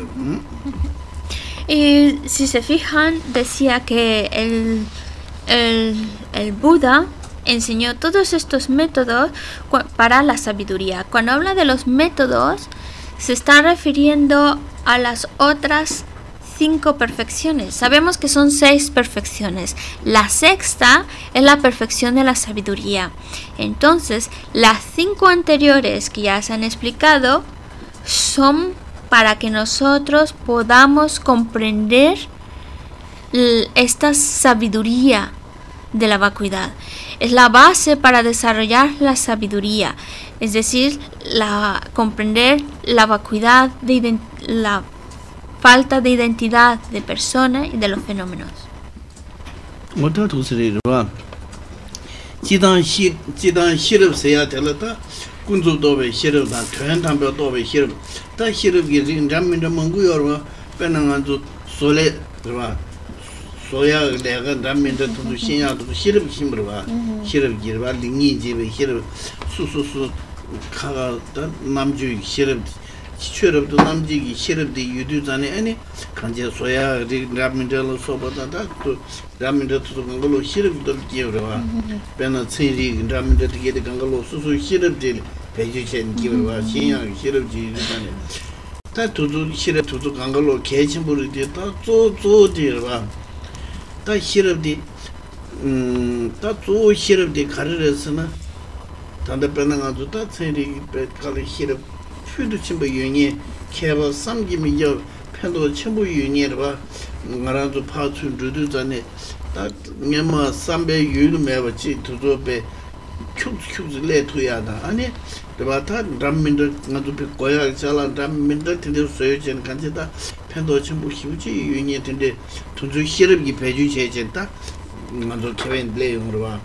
Y si se fijan, decía que el, el, el Buda enseñó todos estos métodos para la sabiduría. Cuando habla de los métodos, se está refiriendo a las otras cinco perfecciones. Sabemos que son seis perfecciones. La sexta es la perfección de la sabiduría. Entonces, las cinco anteriores que ya se han explicado son para que nosotros podamos comprender esta sabiduría de la vacuidad. Es la base para desarrollar la sabiduría, es decir, la, comprender la vacuidad, de la falta de identidad de persona y de los fenómenos. 소야 내가 남면도 또 신야도 시럽 힘으로 봐. 시럽 기르바 링이 집에 시럽 수수수 가가 남주 시럽 churubdo namjigi shirubdi yudu zane ani kanje soya ramindalo sobada da raminda tu gangalo shirubdo giyorwa bena tsiri raminda tigede gangalo susu shirubdi peju chen giyorwa shinya shirubdi zane ta tudu shirub tudu gangalo kechimburdi ta zo zo dirwa ta shirubdi 음, 다 조 시럽데 가르르스나 단다 빼나가도 다 체리 빼 가르 시럽 퓨도 침부 유니 케버 삼기미여 편도 침부 유니를 봐 나라도 파츠 루도 전에 다 냠마 삼배 유를 매버지 두도베 큐큐즈 레토야다 아니 데바타 람민도 나도 비 고야 잘라 람민도 텐데 소여진 간제다 편도 침부 희우지 유니 텐데 tunzu 시럽이 배주 제젠다 먼저 케빈 블레이용으로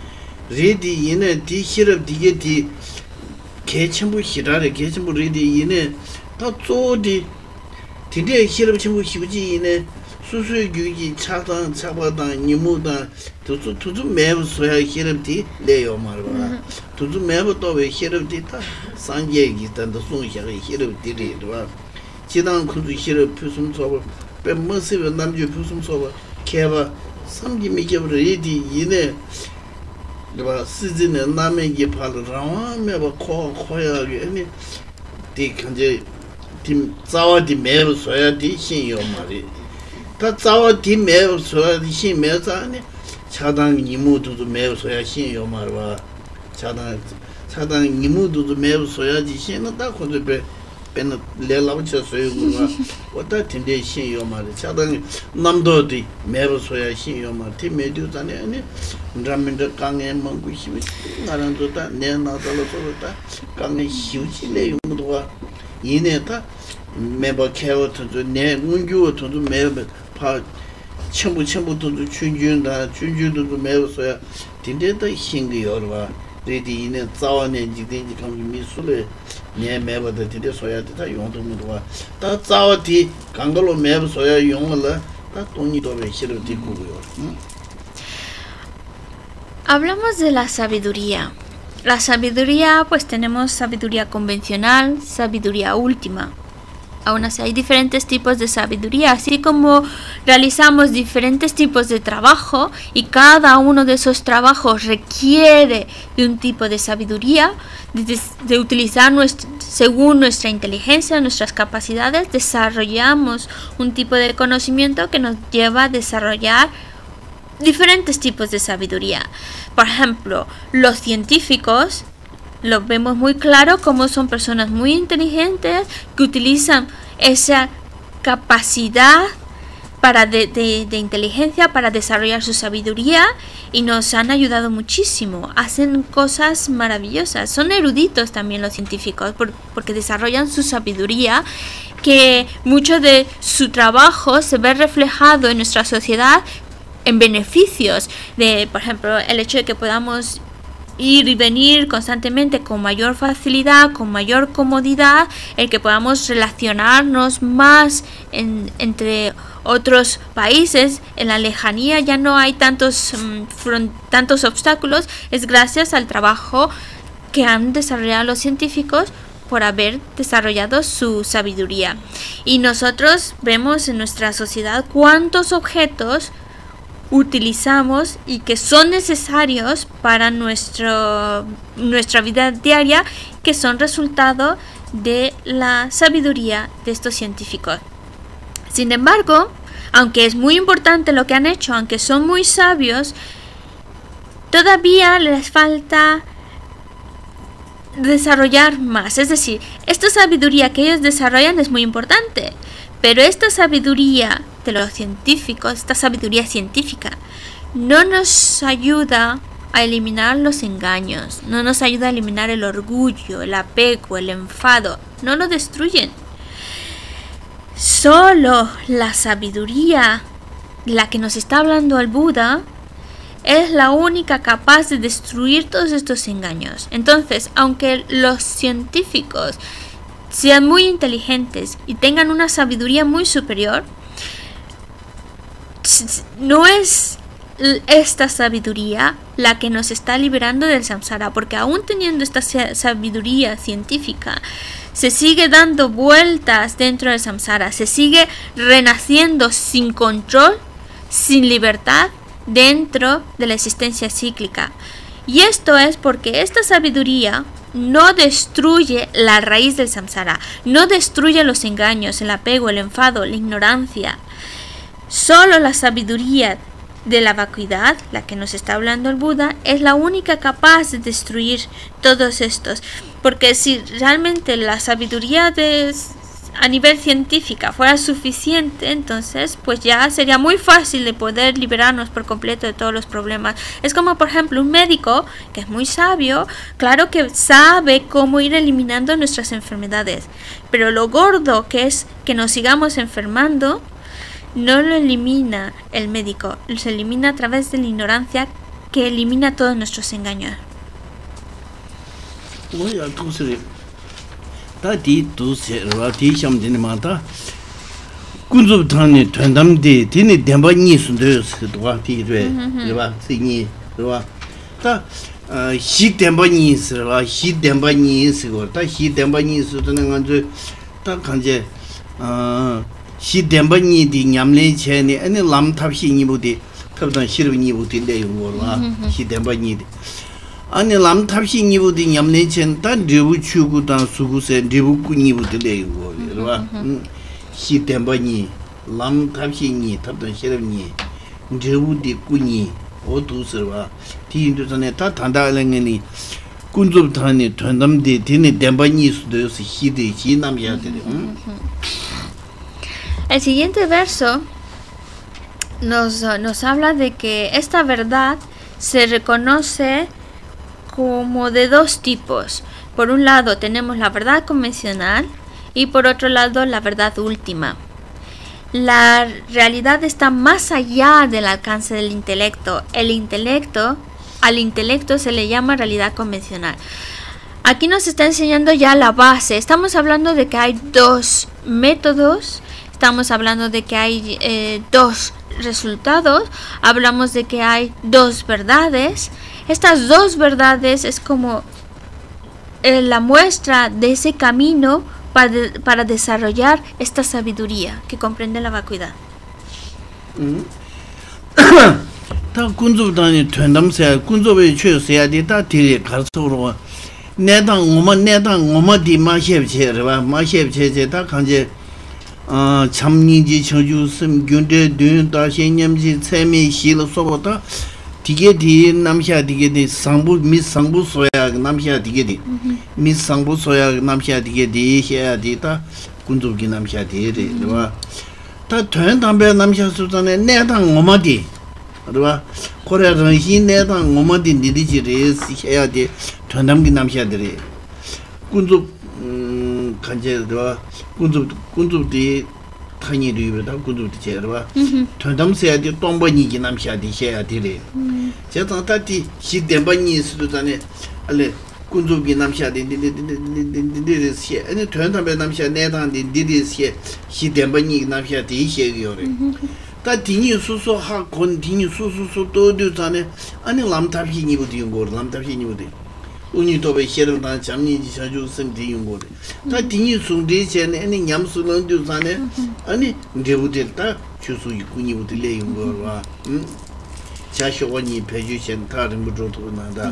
레디 얘네 디 히럽 디게 디 개첨부 히라레 개첨부 레디 얘네 다 쪼디 디데 히럽 첨부 히부지 얘네 수수 규기 차단 차바다 니무다 두두 두두 매부 소야 히럽 디 레요 말바 두두 매부 또왜 히럽 디다 상계기 단도 송샤가 히럽 디리도 지당 군주 히럽 표숨 소바 뱀머스베 남주 표숨 소바 케바 삼기 미개브르 이디 이네 그 시즌에 남에게 팔라라 매바 코 코야게 아니 디 간제 팀 자와디 매로 소야디 신요 말이 다 자와디 매로 소야디 신 매자니 차당 이모도도 매로 소야 신요 말와 차당 차당 이모도도 매로 소야지 신은 다 코드베 pen lela ucha soyu gwa wata tinde shin yo ma chadang namdo di mero soya shin yo ma ti medu tane ani raminda kange mangu shibi narando ta ne na dalo so ta kange shiuchi le yumdo yine ta meba kewo to ne ngunju to meba pa 첨부 첨부 또 춘준다 춘준도 mero soya tinde ta shin gi yorwa 레디 이네 자원에 지든지 감이 미술에 네 매버도 되게 소야다 용도 못와 다 자와디 강걸로 매버 소야 용을 다 돈이도 왜 싫어 되고요. Hablamos de la sabiduría. La sabiduría, pues tenemos sabiduría convencional, sabiduría última. Aún así hay diferentes tipos de sabiduría, así como realizamos diferentes tipos de trabajo y cada uno de esos trabajos requiere de un tipo de sabiduría, de, de utilizar nuestro, según nuestra inteligencia, nuestras capacidades, desarrollamos un tipo de conocimiento que nos lleva a desarrollar diferentes tipos de sabiduría. Por ejemplo, los científicos lo vemos muy claro como son personas muy inteligentes que utilizan esa capacidad para de, de, de inteligencia para desarrollar su sabiduría y nos han ayudado muchísimo. Hacen cosas maravillosas. Son eruditos también los científicos por, porque desarrollan su sabiduría, que mucho de su trabajo se ve reflejado en nuestra sociedad en beneficios de, por ejemplo, el hecho de que podamos ir y venir constantemente con mayor facilidad, con mayor comodidad, el que podamos relacionarnos más en, entre otros países, en la lejanía ya no hay tantos, um, front, tantos obstáculos, es gracias al trabajo que han desarrollado los científicos por haber desarrollado su sabiduría. Y nosotros vemos en nuestra sociedad cuántos objetos utilizamos y que son necesarios para nuestro, nuestra vida diaria, que son resultado de la sabiduría de estos científicos. Sin embargo, aunque es muy importante lo que han hecho, aunque son muy sabios, todavía les falta desarrollar más. Es decir, esta sabiduría que ellos desarrollan es muy importante, pero esta sabiduría de los científicos, esta sabiduría científica, no nos ayuda a eliminar los engaños, no nos ayuda a eliminar el orgullo, el apego, el enfado, no lo destruyen. Solo la sabiduría, la que nos está hablando el Buda, es la única capaz de destruir todos estos engaños. Entonces, aunque los científicos sean muy inteligentes y tengan una sabiduría muy superior, no es esta sabiduría la que nos está liberando del samsara, porque aún teniendo esta sabiduría científica, se sigue dando vueltas dentro del samsara, se sigue renaciendo sin control, sin libertad, dentro de la existencia cíclica. Y esto es porque esta sabiduría no destruye la raíz del samsara, no destruye los engaños, el apego, el enfado, la ignorancia. Solo la sabiduría de la vacuidad, la que nos está hablando el Buda, es la única capaz de destruir todos estos. Porque si realmente la sabiduría de, a nivel científica fuera suficiente, entonces pues ya sería muy fácil de poder liberarnos por completo de todos los problemas. Es como por ejemplo un médico que es muy sabio, claro que sabe cómo ir eliminando nuestras enfermedades, pero lo gordo que es que nos sigamos enfermando no lo elimina el médico, se elimina a través de la ignorancia que elimina todos nuestros engaños. Oye, tú se ta di tú se ra di sham de ma ta kunzu tane tandam de tine demba ni sun de se dwa ti de de ba si ni de ba ta shi demba ni se la shi demba ni se go ta shi demba ni su de ngan ju ta kan je ah shi demba ni di nyam le che ni ani lam thap shi ni bu di thap dan shi ni bu di le yo la shi demba ni di ani lam thap shi ni bu di nyam le chen ta de bu chu gu dan su gu se de bu ku ni bu di le yo la shi demba ni lam thap shi ni thap dan shi ni de bu di ku ni o tu se ba ti ndu ne ta ta da le ni kunzu thani thandam de tine demba ni su de shi de shi nam ya de. El siguiente verso nos, nos habla de que esta verdad se reconoce como de dos tipos. Por un lado tenemos la verdad convencional y por otro lado la verdad última. La realidad está más allá del alcance del intelecto. El intelecto, al intelecto se le llama realidad convencional. Aquí nos está enseñando ya la base. Estamos hablando de que hay dos métodos. Estamos hablando de que hay eh, dos resultados, hablamos de que hay dos verdades. Estas dos verdades es como eh, la muestra de ese camino para, de, para desarrollar esta sabiduría que comprende la vacuidad. 아 참니지 저주심 균데 든다 신념지 세미 실로 소보다 디게디 남샤 디게디 상부 미 상부 소야 남샤 디게디 미 상부 소야 남샤 디게디 해야디다 군족기 남샤 디레 와 다 된담배 남샤 수단에 내당 오마디 그러와 코리아는 신 내당 오마디 니디지레 해야디 된담기 남샤 디레 군족 음 간제도 군주 군주디 타니 리브다 군주디 제르바 전담세야디 동번이기 남샤디 해야디레 제가 다티 시덴번이 수도잖아 알레 군주비 남샤디 디디디디디디디시 아니 전담배 남샤 내당디 디디시 시덴번이 남샤디 해요레 다 디니 수수 하콘 디니 수수수 도도잖아 아니 람탑히니 부디 고 람탑히니 부디 우니도베 셰르단 잠니지 자주 섬디 용고데 다 디니 송데 쳔네 아니 냠수는 주산네 아니 데부데다 추수 이쿠니부데 레 용고와 음 자쇼원이 배주신 다른 것도 나다.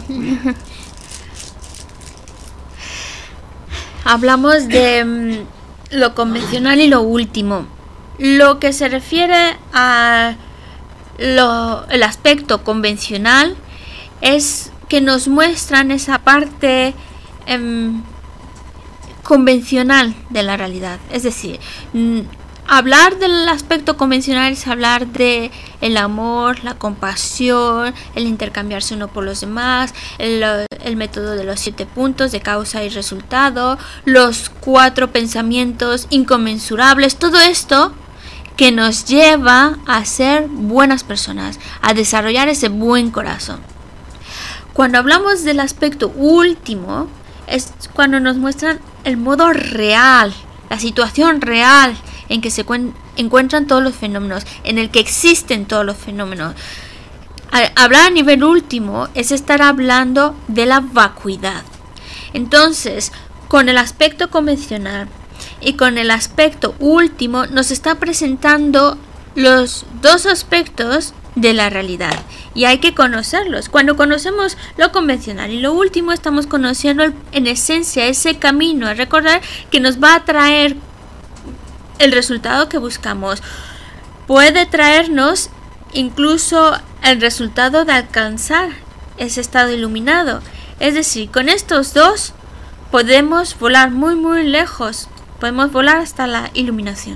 Hablamos de um, lo convencional y lo último. Lo que se refiere a lo, el aspecto convencional es que nos muestran esa parte eh, convencional de la realidad. Es decir, hablar del aspecto convencional es hablar de el amor, la compasión, el intercambiarse uno por los demás, el, el método de los siete puntos de causa y resultado, los cuatro pensamientos inconmensurables, todo esto que nos lleva a ser buenas personas, a desarrollar ese buen corazón. Cuando hablamos del aspecto último, es cuando nos muestran el modo real, la situación real en que se encuentran todos los fenómenos, en el que existen todos los fenómenos. hablar a nivel último es estar hablando de la vacuidad. Entonces, con el aspecto convencional y con el aspecto último nos está presentando los dos aspectos de la realidad y hay que conocerlos. Cuando conocemos lo convencional y lo último, estamos conociendo el, en esencia ese camino a recordar que nos va a traer el resultado que buscamos. Puede traernos incluso el resultado de alcanzar ese estado iluminado. Es decir, con estos dos podemos volar muy muy lejos, podemos volar hasta la iluminación.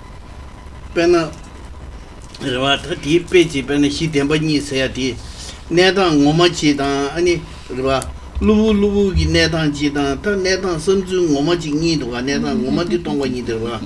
Pena rwa ta di peji pena shi tenpa ni saya di nedang ngoma chi dang ani rwa lubu lubu gi nedang chi dang ta nedang samju ngoma chi ni do ga nedang ngoma di tongwa ni de rwa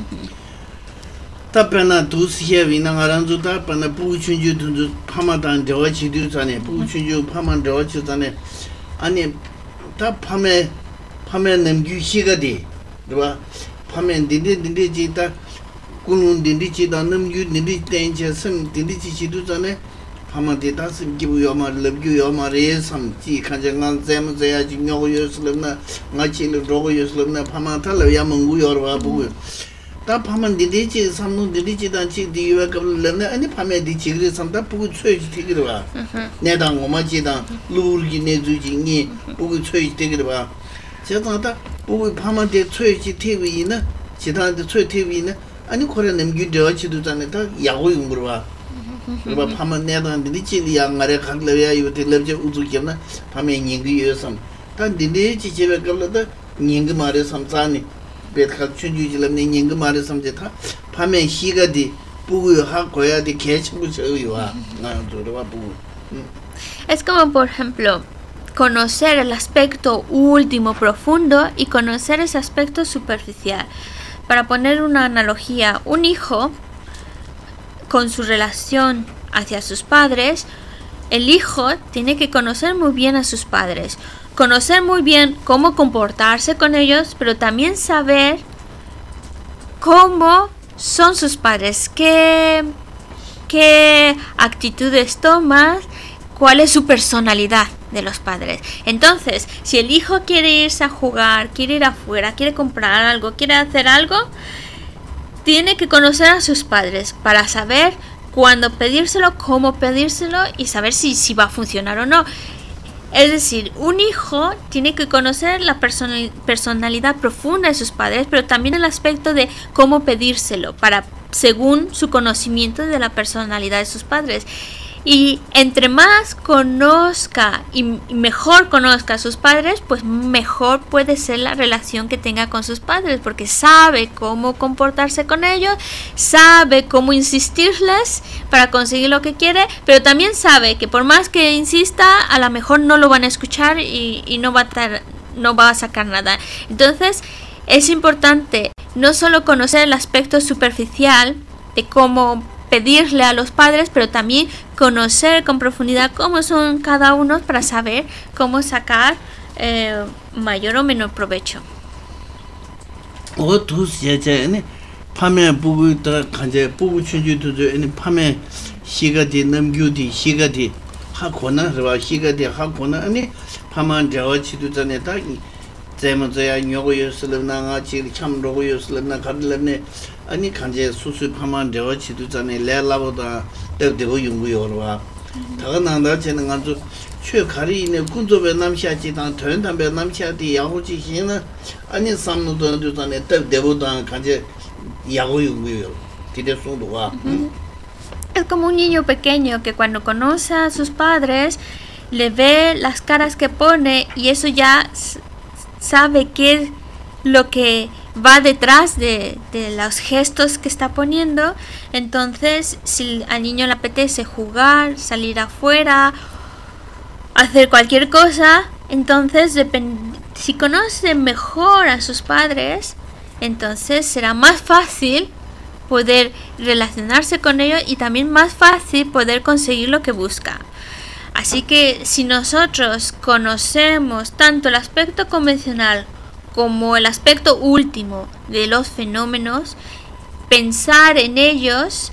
ta pena du siye wi na ngaran zu ta pena bu chun ju du phama dan de wa chi du sa ne bu chun ju phama de wa chi sa ne ani ta phame phame nem gyu shi ga de rwa phame de de de ji ta kunun dindi chi da nam yu dindi ten che sam dindi chi chi du zane phama de da sim gi bu yo ma leb gi yo ma re sam chi khan ja ngang zem ze ya ji nyo yo slem na nga chi lu ro yo slem na phama ta la ya mong gu yo wa bu ta phama dindi chi sam nu dindi chi dan chi di yo ka le na ani phama di chi gri sam ta bu chue chi ti gri wa ne da ngoma chi da lu gi ne zu ji ni bu chue ti gri wa che da ta bu phama de chue chi ti wi na chi da de chue ti wi na 아니 코레 nemgyu dewa chidu zane ta yago yungurwa rwa pama nedan dindi chidi ya ngare khaklaya yote lebje uzu kiamna pama nyingi yosam ta dindi chi chebe kabla ta nyingi mare samsani bet khak chunju jilamne nyingi mare samje ta pama higa di bugu yo ha koya di kechungu chayo yuwa nga rwa bugu. Es como por ejemplo conocer el aspecto último profundo y conocer ese aspecto superficial. Para poner una analogía, un hijo con su relación hacia sus padres, el hijo tiene que conocer muy bien a sus padres, conocer muy bien cómo comportarse con ellos, pero también saber cómo son sus padres, qué, qué actitudes toman, cuál es su personalidad de los padres. Entonces, si el hijo quiere irse a jugar, quiere ir afuera, quiere comprar algo, quiere hacer algo, tiene que conocer a sus padres para saber cuándo pedírselo, cómo pedírselo y saber si, si va a funcionar o no. Es decir, un hijo tiene que conocer la personal, personalidad profunda de sus padres, pero también el aspecto de cómo pedírselo, para según su conocimiento de la personalidad de sus padres. Y entre más conozca y mejor conozca a sus padres, pues mejor puede ser la relación que tenga con sus padres, porque sabe cómo comportarse con ellos, sabe cómo insistirles para conseguir lo que quiere, pero también sabe que por más que insista, a lo mejor no lo van a escuchar y, y no va a tar, no va a sacar nada. Entonces es importante no solo conocer el aspecto superficial de cómo pedirle a los padres, pero también conocer con profundidad cómo son cada uno para saber cómo sacar eh, mayor o menor provecho. O tu siya ne pame bubu ta kanje bubu chunju tu ne pame shiga di namgyu di shiga di hakona rwa shiga di hakona ne paman jawa chidu zane ta zema zaya nyogo yoslem na nga chi cham rogo yoslem na kadlem ne 아니 간제 수수 파만 되어 지도 전에 레라보다 되고 연구요와 다가 난다 되는 간주 최 가리네 군조배 남샤지당 전담배 남샤디 야고지신은 아니 삼노도 전에 되고다 간제 야고 연구요 디데송도와 Es como un niño pequeño que cuando conoce a sus padres le ve las caras que pone y eso ya sabe qué es lo que va detrás de, de los gestos que está poniendo. Entonces, si al niño le apetece jugar, salir afuera, hacer cualquier cosa, entonces si conoce mejor a sus padres, entonces será más fácil poder relacionarse con ellos y también más fácil poder conseguir lo que busca. Así que si nosotros conocemos tanto el aspecto convencional como el aspecto último de los fenómenos, pensar en ellos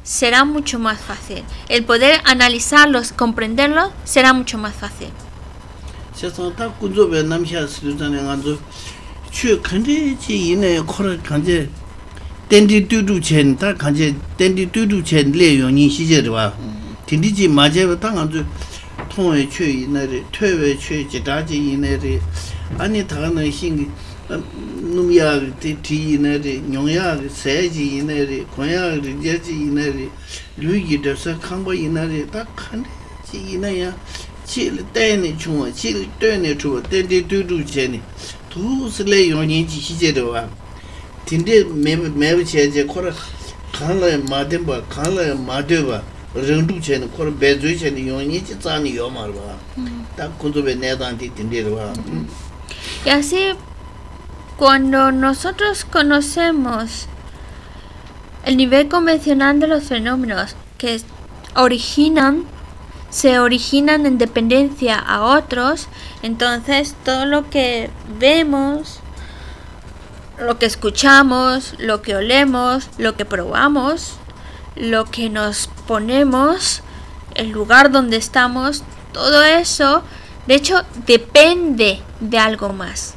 será mucho más fácil. El poder analizarlos, comprenderlos, será mucho más fácil. 세상에 군조배 남샤 스르잖아요. 간조 추 컨디지 이내 코르 간제 댄디 뚜두 첸다 간제 댄디 뚜두 첸 내용이 시제르와 딘디지 마제바 당간조 통회 추 이내리 퇴외 추 지다지 이내리 아니 다가는 신 누미야 티 이내리 용야 세지 이내리 고야 제지 이내리 루이기더서 강보 이내리 딱 컨디지 이내야 Chile tene chua, Chile tene chua, tende dudu chene. Tu sele yoni chi hije de wa. Tinde me me che je kora kanla madem ba, kanla madeva, rendu chene kora bezu chene yoni chi tsani yomar ba. Ta kunzo be ne dan ti tinde de wa. Y así, cuando nosotros conocemos el nivel convencional de los fenómenos que originan se originan en dependencia a otros, entonces todo lo que vemos, lo que escuchamos, lo que olemos, lo que probamos, lo que nos ponemos, el lugar donde estamos, todo eso, de hecho, depende de algo más.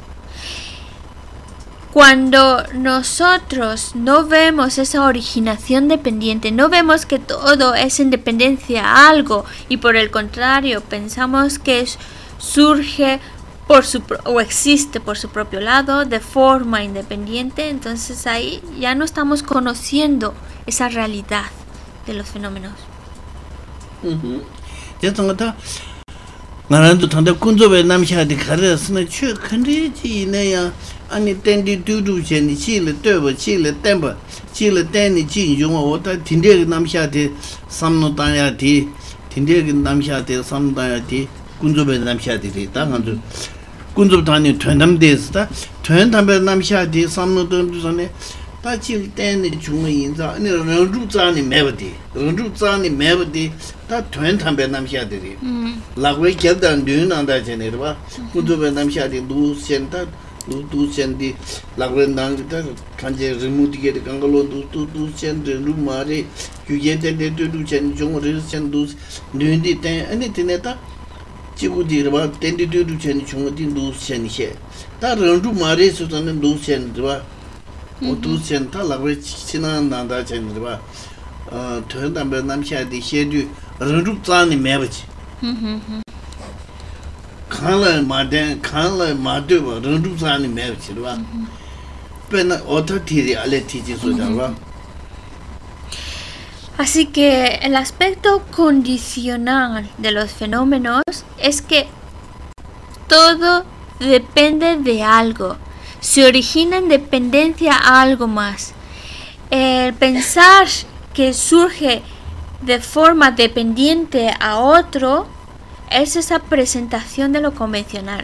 Cuando nosotros no vemos esa originación dependiente, no vemos que todo es en dependencia a algo y por el contrario pensamos que es, surge por su, o existe por su propio lado de forma independiente, entonces ahí ya no estamos conociendo esa realidad de los fenómenos. 아니 땡디 두두 젠이 치를 떠버 치를 땡버 치를 땡이 진용 오다 딘데 남샤데 삼노다야디 딘데 남샤데 삼노다야디 군조베 남샤데 당한도 군조단이 퇴남데스다 퇴남베 남샤데 삼노던 전에 다칠 땡이 중의인자 아니 런루자니 메버디 런루자니 메버디 다 퇴남베 남샤데 라고에 결단 뉴난다 제네르바 군조베 남샤데 두센다 du du sendi lagrendan da kanje remove get gangalo du du du sendi lu mare yuyende de du chen jong re sen du ndi ten ani tineta chibudi ba tendi du du chen jong di du sen she ta rendu mare su tan du sen ba o du sen ta lagre china nanda chen ba uh thenda be nam sha di she du rendu tani mebachi kanla maden kanla madeva rendu sani mevchirwa pena otra tiri ale tiji sojarwa. Así que el aspecto condicional de los fenómenos es que todo depende de algo, se origina en dependencia a algo más. El pensar que surge de forma dependiente a otro es esa presentación de lo convencional.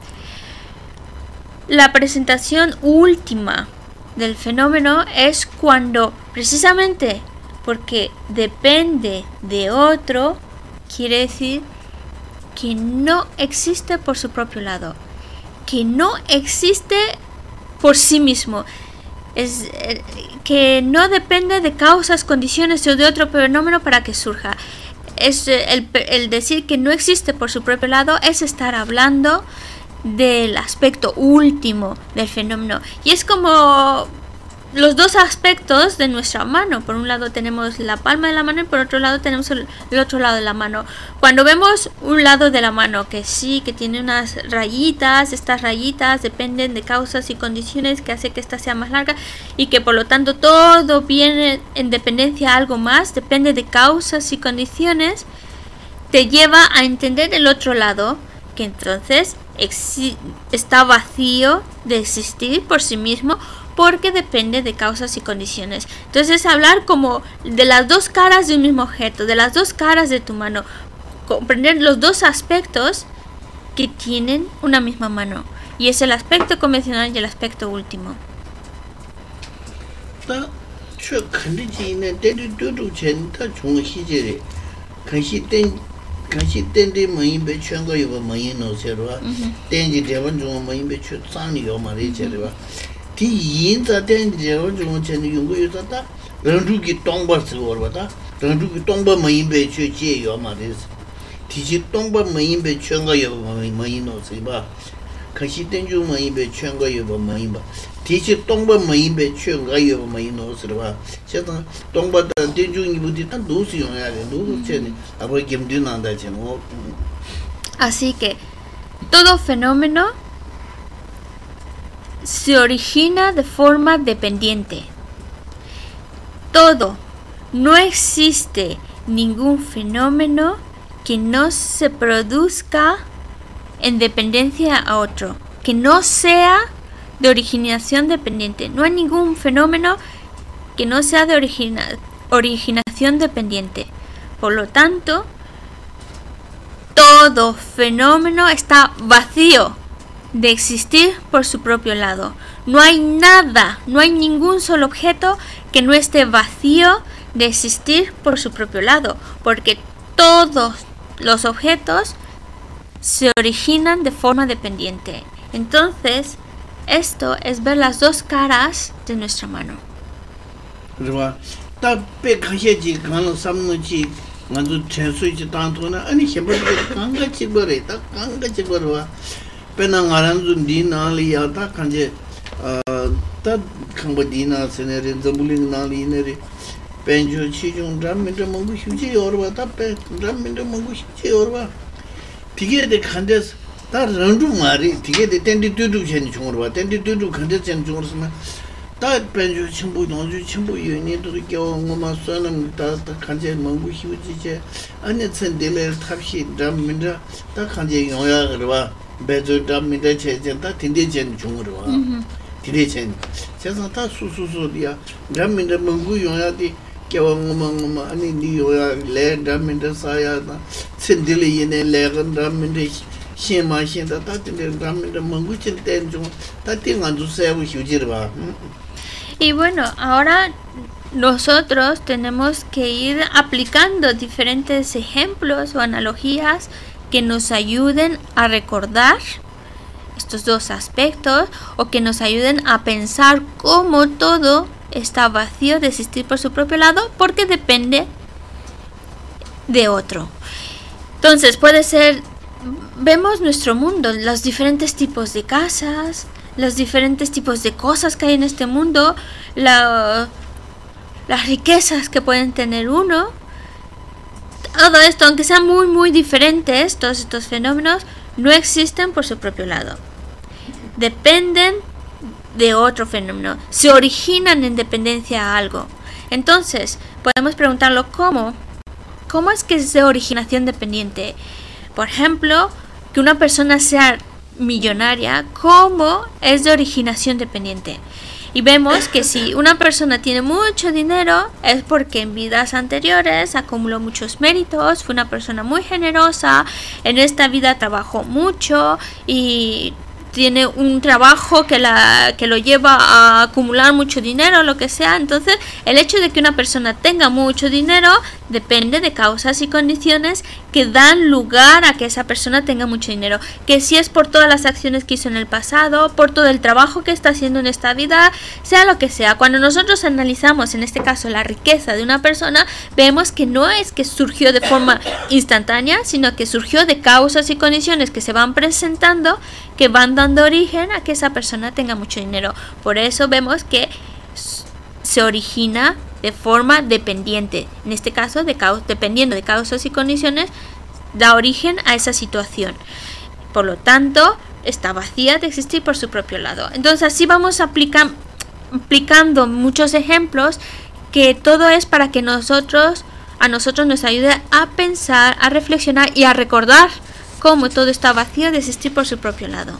La presentación última del fenómeno es cuando, precisamente porque depende de otro, quiere decir que no existe por su propio lado, que no existe por sí mismo, es que no depende de causas, condiciones o de otro fenómeno para que surja. Es el, el decir que no existe por su propio lado es estar hablando del aspecto último del fenómeno. Y es como los dos aspectos de nuestra mano. Por un lado tenemos la palma de la mano y por otro lado tenemos el, el otro lado de la mano. Cuando vemos un lado de la mano que sí, que tiene unas rayitas, estas rayitas dependen de causas y condiciones que hace que esta sea más larga y que por lo tanto todo viene en dependencia a algo más, depende de causas y condiciones, te lleva a entender el otro lado, que entonces está vacío de existir por sí mismo, porque depende de causas y condiciones. Entonces hablar como de las dos caras de un mismo objeto, de las dos caras de tu mano, comprender los dos aspectos que tienen una misma mano, y es el aspecto convencional y el aspecto último. kanshi tende mayin be chöngo yoba mayin no serwa tenji dewan jung mayin be chö tsang yo ma re serwa ti yin za tenji dewan jung chen yungu yo ta 런주기 똥바스 걸어다 런주기 똥바 마인베 최제요 말이스 티지 똥바 마인베 최가요 마인노스바 같이 땡주 마인베 최가요 마인바 티지 똥바 마인베 최가요 마인노스바 제가 똥바다 땡주니 부디 딱 노스용해야 돼 노스체네 아버 김드난다 제모. Así que todo fenómeno se origina de forma dependiente. Todo. No existe ningún fenómeno que no se produzca en dependencia a otro, que no sea de originación dependiente. No hay ningún fenómeno que no sea de origina, originación dependiente. Por lo tanto, todo fenómeno está vacío de existir por su propio lado. No hay nada, no hay ningún solo objeto que no esté vacío de existir por su propio lado, porque todos los objetos se originan de forma dependiente. Entonces, esto es ver las dos caras de nuestra mano. 나도 최소이지 단토나 아니 해버리 강가치 버리다 강가치 버와 배낭 알아도 니나리야다 간제 어다 강버디나 세네리 점불링 나리네리 벤조 치중 잠민데 먹고 싶지 여러와다 배 잠민데 먹고 싶지 여러와 디게데 간데스 다 런두 말이 디게데 텐디 두두 chen 중으로와 텐디 두두 간데 chen 중으로스면 다 벤조 친구 농주 친구 연인도 겨우만 써는 다 간제 먹고 싶지 아니 천데레 탑시 담민다 다 간제 용야 그러와 배조 담민다 제젠다 텐디 chen 중으로와 디데 chen 제가 다 수수수리야 담민다 먹고 용야디 겨우만 아니 니 용야 레 담민다 사야다 천데레 얘네 레건 담민다 신마신다 다 텐데 담민다 먹고 chen 중 다 띵안도 세고 휴지르바. Y bueno, ahora nosotros tenemos que ir aplicando diferentes ejemplos o analogías que nos ayuden a recordar estos dos aspectos o que nos ayuden a pensar cómo todo está vacío de existir por su propio lado porque depende de otro. Entonces puede ser, vemos nuestro mundo, los diferentes tipos de casas, los diferentes tipos de cosas que hay en este mundo, la, las riquezas que pueden tener uno, todo esto, aunque sean muy muy diferentes, todos estos fenómenos no existen por su propio lado, dependen de otro fenómeno, se originan en dependencia a algo. Entonces podemos preguntarlo cómo, cómo es que es de originación dependiente. Por ejemplo, que una persona sea millonaria, ¿cómo es de originación dependiente? Y vemos que si una persona tiene mucho dinero es porque en vidas anteriores acumuló muchos méritos, fue una persona muy generosa, en esta vida trabajó mucho y tiene un trabajo que, la, que lo lleva a acumular mucho dinero, lo que sea. Entonces el hecho de que una persona tenga mucho dinero depende de causas y condiciones que dan lugar a que esa persona tenga mucho dinero, que si es por todas las acciones que hizo en el pasado, por todo el trabajo que está haciendo en esta vida, sea lo que sea. Cuando nosotros analizamos en este caso la riqueza de una persona, vemos que no es que surgió de forma instantánea, sino que surgió de causas y condiciones que se van presentando, que van dando origen a que esa persona tenga mucho dinero. Por eso vemos que se origina de forma dependiente, en este caso de causas, dependiendo de causas y condiciones, da origen a esa situación. Por lo tanto, está vacía de existir por su propio lado. Entonces así vamos aplica, aplicando muchos ejemplos, que todo es para que nosotros, a nosotros nos ayude a pensar, a reflexionar y a recordar cómo todo está vacío de existir por su propio lado.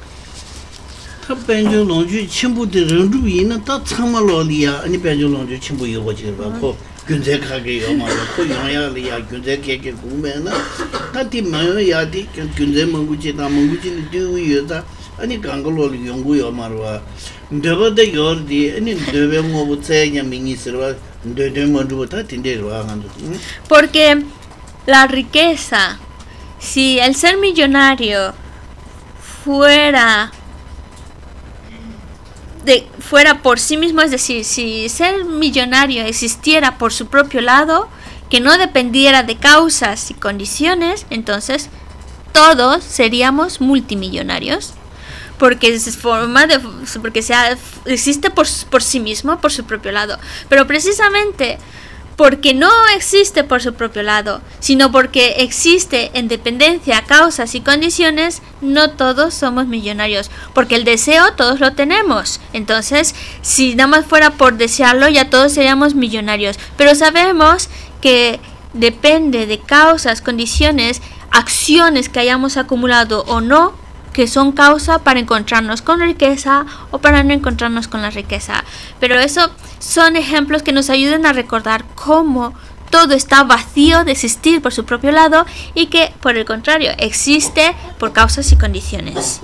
벤조 농주 친구들 런루이는 다 참말로리야 아니 벤조 농주 친구 이거 지금 고 균색하게 요마로 고 용야리야 균색하게 구매나 다티 마요야디 균색 먹고지 다 먹고지 뒤위다 아니 강글로 연구 요마로와 ndebode yordi ani ndebe ngobutsenya minisirwa ndede manduta tinderwa ngando. Porque la riqueza, si el ser millonario fuera de, fuera por sí mismo, es decir, si ser millonario existiera por su propio lado, que no dependiera de causas y condiciones, entonces todos seríamos multimillonarios. Porque se forma de, porque sea, existe por, por sí mismo, por su propio lado. Pero precisamente porque no existe por su propio lado, sino porque existe en dependencia a causas y condiciones, no todos somos millonarios. Porque el deseo todos lo tenemos. Entonces, si nada más fuera por desearlo, ya todos seríamos millonarios. Pero sabemos que depende de causas, condiciones, acciones que hayamos acumulado o no, que son causa para encontrarnos con riqueza o para no encontrarnos con la riqueza. Pero eso son ejemplos que nos ayudan a recordar cómo todo está vacío de existir por su propio lado y que, por el contrario, existe por causas y condiciones.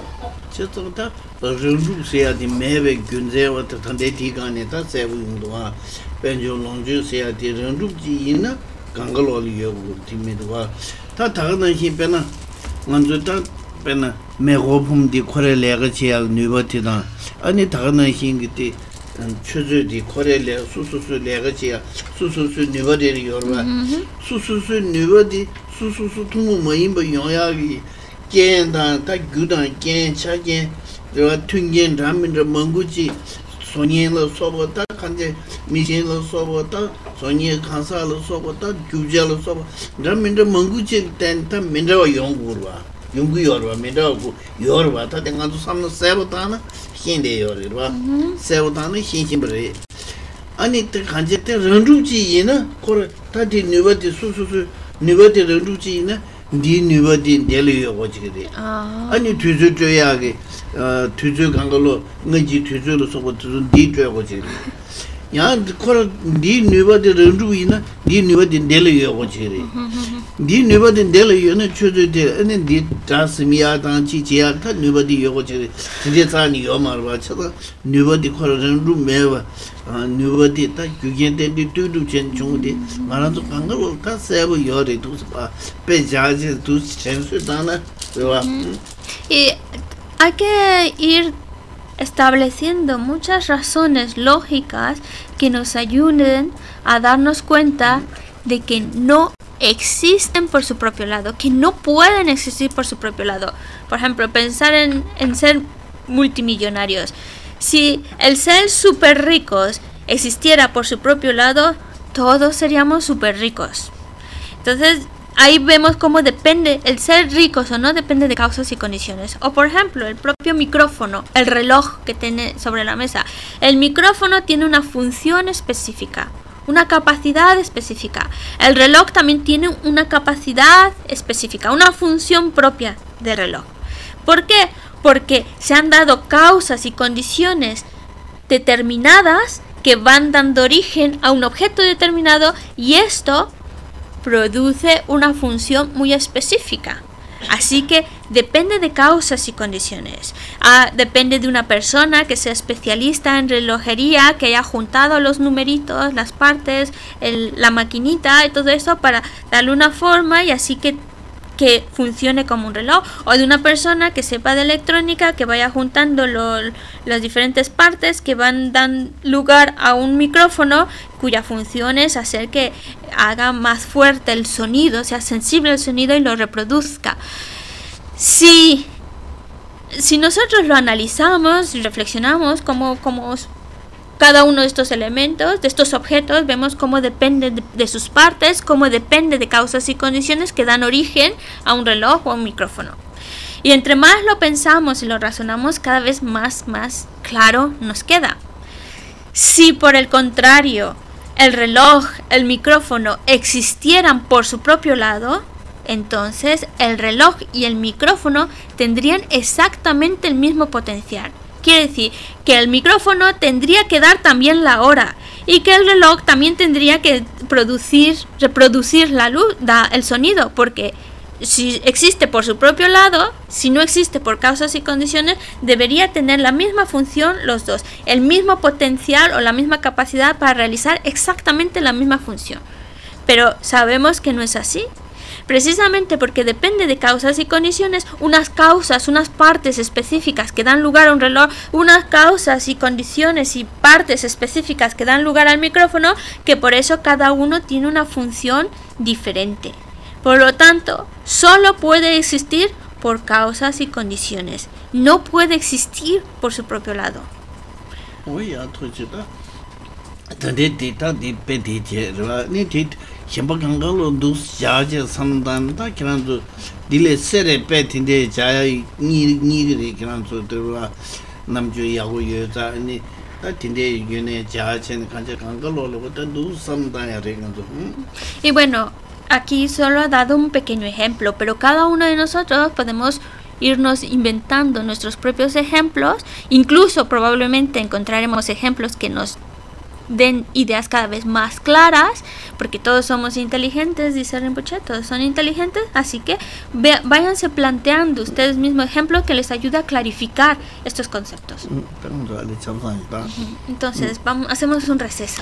pena megopum di kore lega chia nubati da ani tagana hingiti chuzu di kore le sususu lega chia sususu nubati yorba sususu nubati sususu tumu mayimba yoyagi genda ta gudan gen cha gen de tungen ramin de manguji sonyen la sobo ta kanje mishen la sobo ta sonyen kansa la sobo ta gyuja la sobo ramin de manguji ten ta mindra yongurwa Yungu yorwa, Medago yorwa, Tatango Sam Sabotana, Hindi yorwa, Sabotana, Hinchimbre. Anita Kanjeta Randuchi in a Kora Tati Nubati Susu, Nubati Randuchi in a Di Nubati Delhi Yochidi. Ani Tuzu Joyagi, Tuzu Gangalo, Naji Tuzu, so what to Di Jochidi. Yan Kora Di Nubati Randuina, Di Nubati Delhi Yochidi. Di nobody dele you know choose the and di transmia dan chi chi ta nobody yo chi di ta ni yo mar ba cha nobody ko ren ru me ba nobody ta gyugen de di tu du chen chung de mara to kang ro ta se bo yo de tu ba pe ja je tu chen su da na y hay que ir estableciendo muchas razones lógicas que nos ayuden a darnos cuenta de que no existen por su propio lado, que no pueden existir por su propio lado. Por ejemplo, pensar en, en ser multimillonarios. Si el ser súper ricos existiera por su propio lado, todos seríamos súper ricos. Entonces, ahí vemos cómo depende, el ser ricos o no depende de causas y condiciones. O por ejemplo, el propio micrófono, el reloj que tiene sobre la mesa. El micrófono tiene una función específica, una capacidad específica. El reloj también tiene una capacidad específica, una función propia de reloj. ¿Por qué? Porque se han dado causas y condiciones determinadas que van dando origen a un objeto determinado y esto produce una función muy específica. Así que depende de causas y condiciones. Ah, depende de una persona que sea especialista en relojería, que haya juntado los numeritos, las partes, el, la maquinita y todo eso para darle una forma y así que, que funcione como un reloj. O de una persona que sepa de electrónica, que vaya juntando lo, las diferentes partes que van dando lugar a un micrófono cuya función es hacer que haga más fuerte el sonido, sea sensible al sonido y lo reproduzca. Si, si nosotros lo analizamos y reflexionamos como, como cada uno de estos elementos, de estos objetos, vemos cómo depende de, de sus partes, cómo depende de causas y condiciones que dan origen a un reloj o a un micrófono. Y entre más lo pensamos y lo razonamos, cada vez más, más claro nos queda. Si por el contrario el reloj, el micrófono existieran por su propio lado, entonces el reloj y el micrófono tendrían exactamente el mismo potencial. Quiere decir que el micrófono tendría que dar también la hora y que el reloj también tendría que producir, reproducir la luz, da, el sonido, porque si existe por su propio lado, si no existe por causas y condiciones, debería tener la misma función los dos, el mismo potencial o la misma capacidad para realizar exactamente la misma función. Pero sabemos que no es así. Precisamente porque depende de causas y condiciones, unas causas, unas partes específicas que dan lugar a un reloj, unas causas y condiciones y partes específicas que dan lugar al micrófono, que por eso cada uno tiene una función diferente. Por lo tanto, solo puede existir por causas y condiciones, no puede existir por su propio lado. Oye, atrochita. Tade data di pedite, ni tit, siempre cangalo dus jaje sandan da kiranzo dile sere petinde jaya ni ni ri kiranzo dewa namju yago yoza ni da tinde yune jaje kanje cangalo lo da dus sandan ya re kanzo. Y bueno, aquí solo ha dado un pequeño ejemplo, pero cada uno de nosotros podemos irnos inventando nuestros propios ejemplos, incluso probablemente encontraremos ejemplos que nos den ideas cada vez más claras, porque todos somos inteligentes, dice Rinpoche, todos son inteligentes, así que ve, váyanse planteando ustedes mismos ejemplos que les ayude a clarificar estos conceptos. Entonces, vamos, hacemos un receso.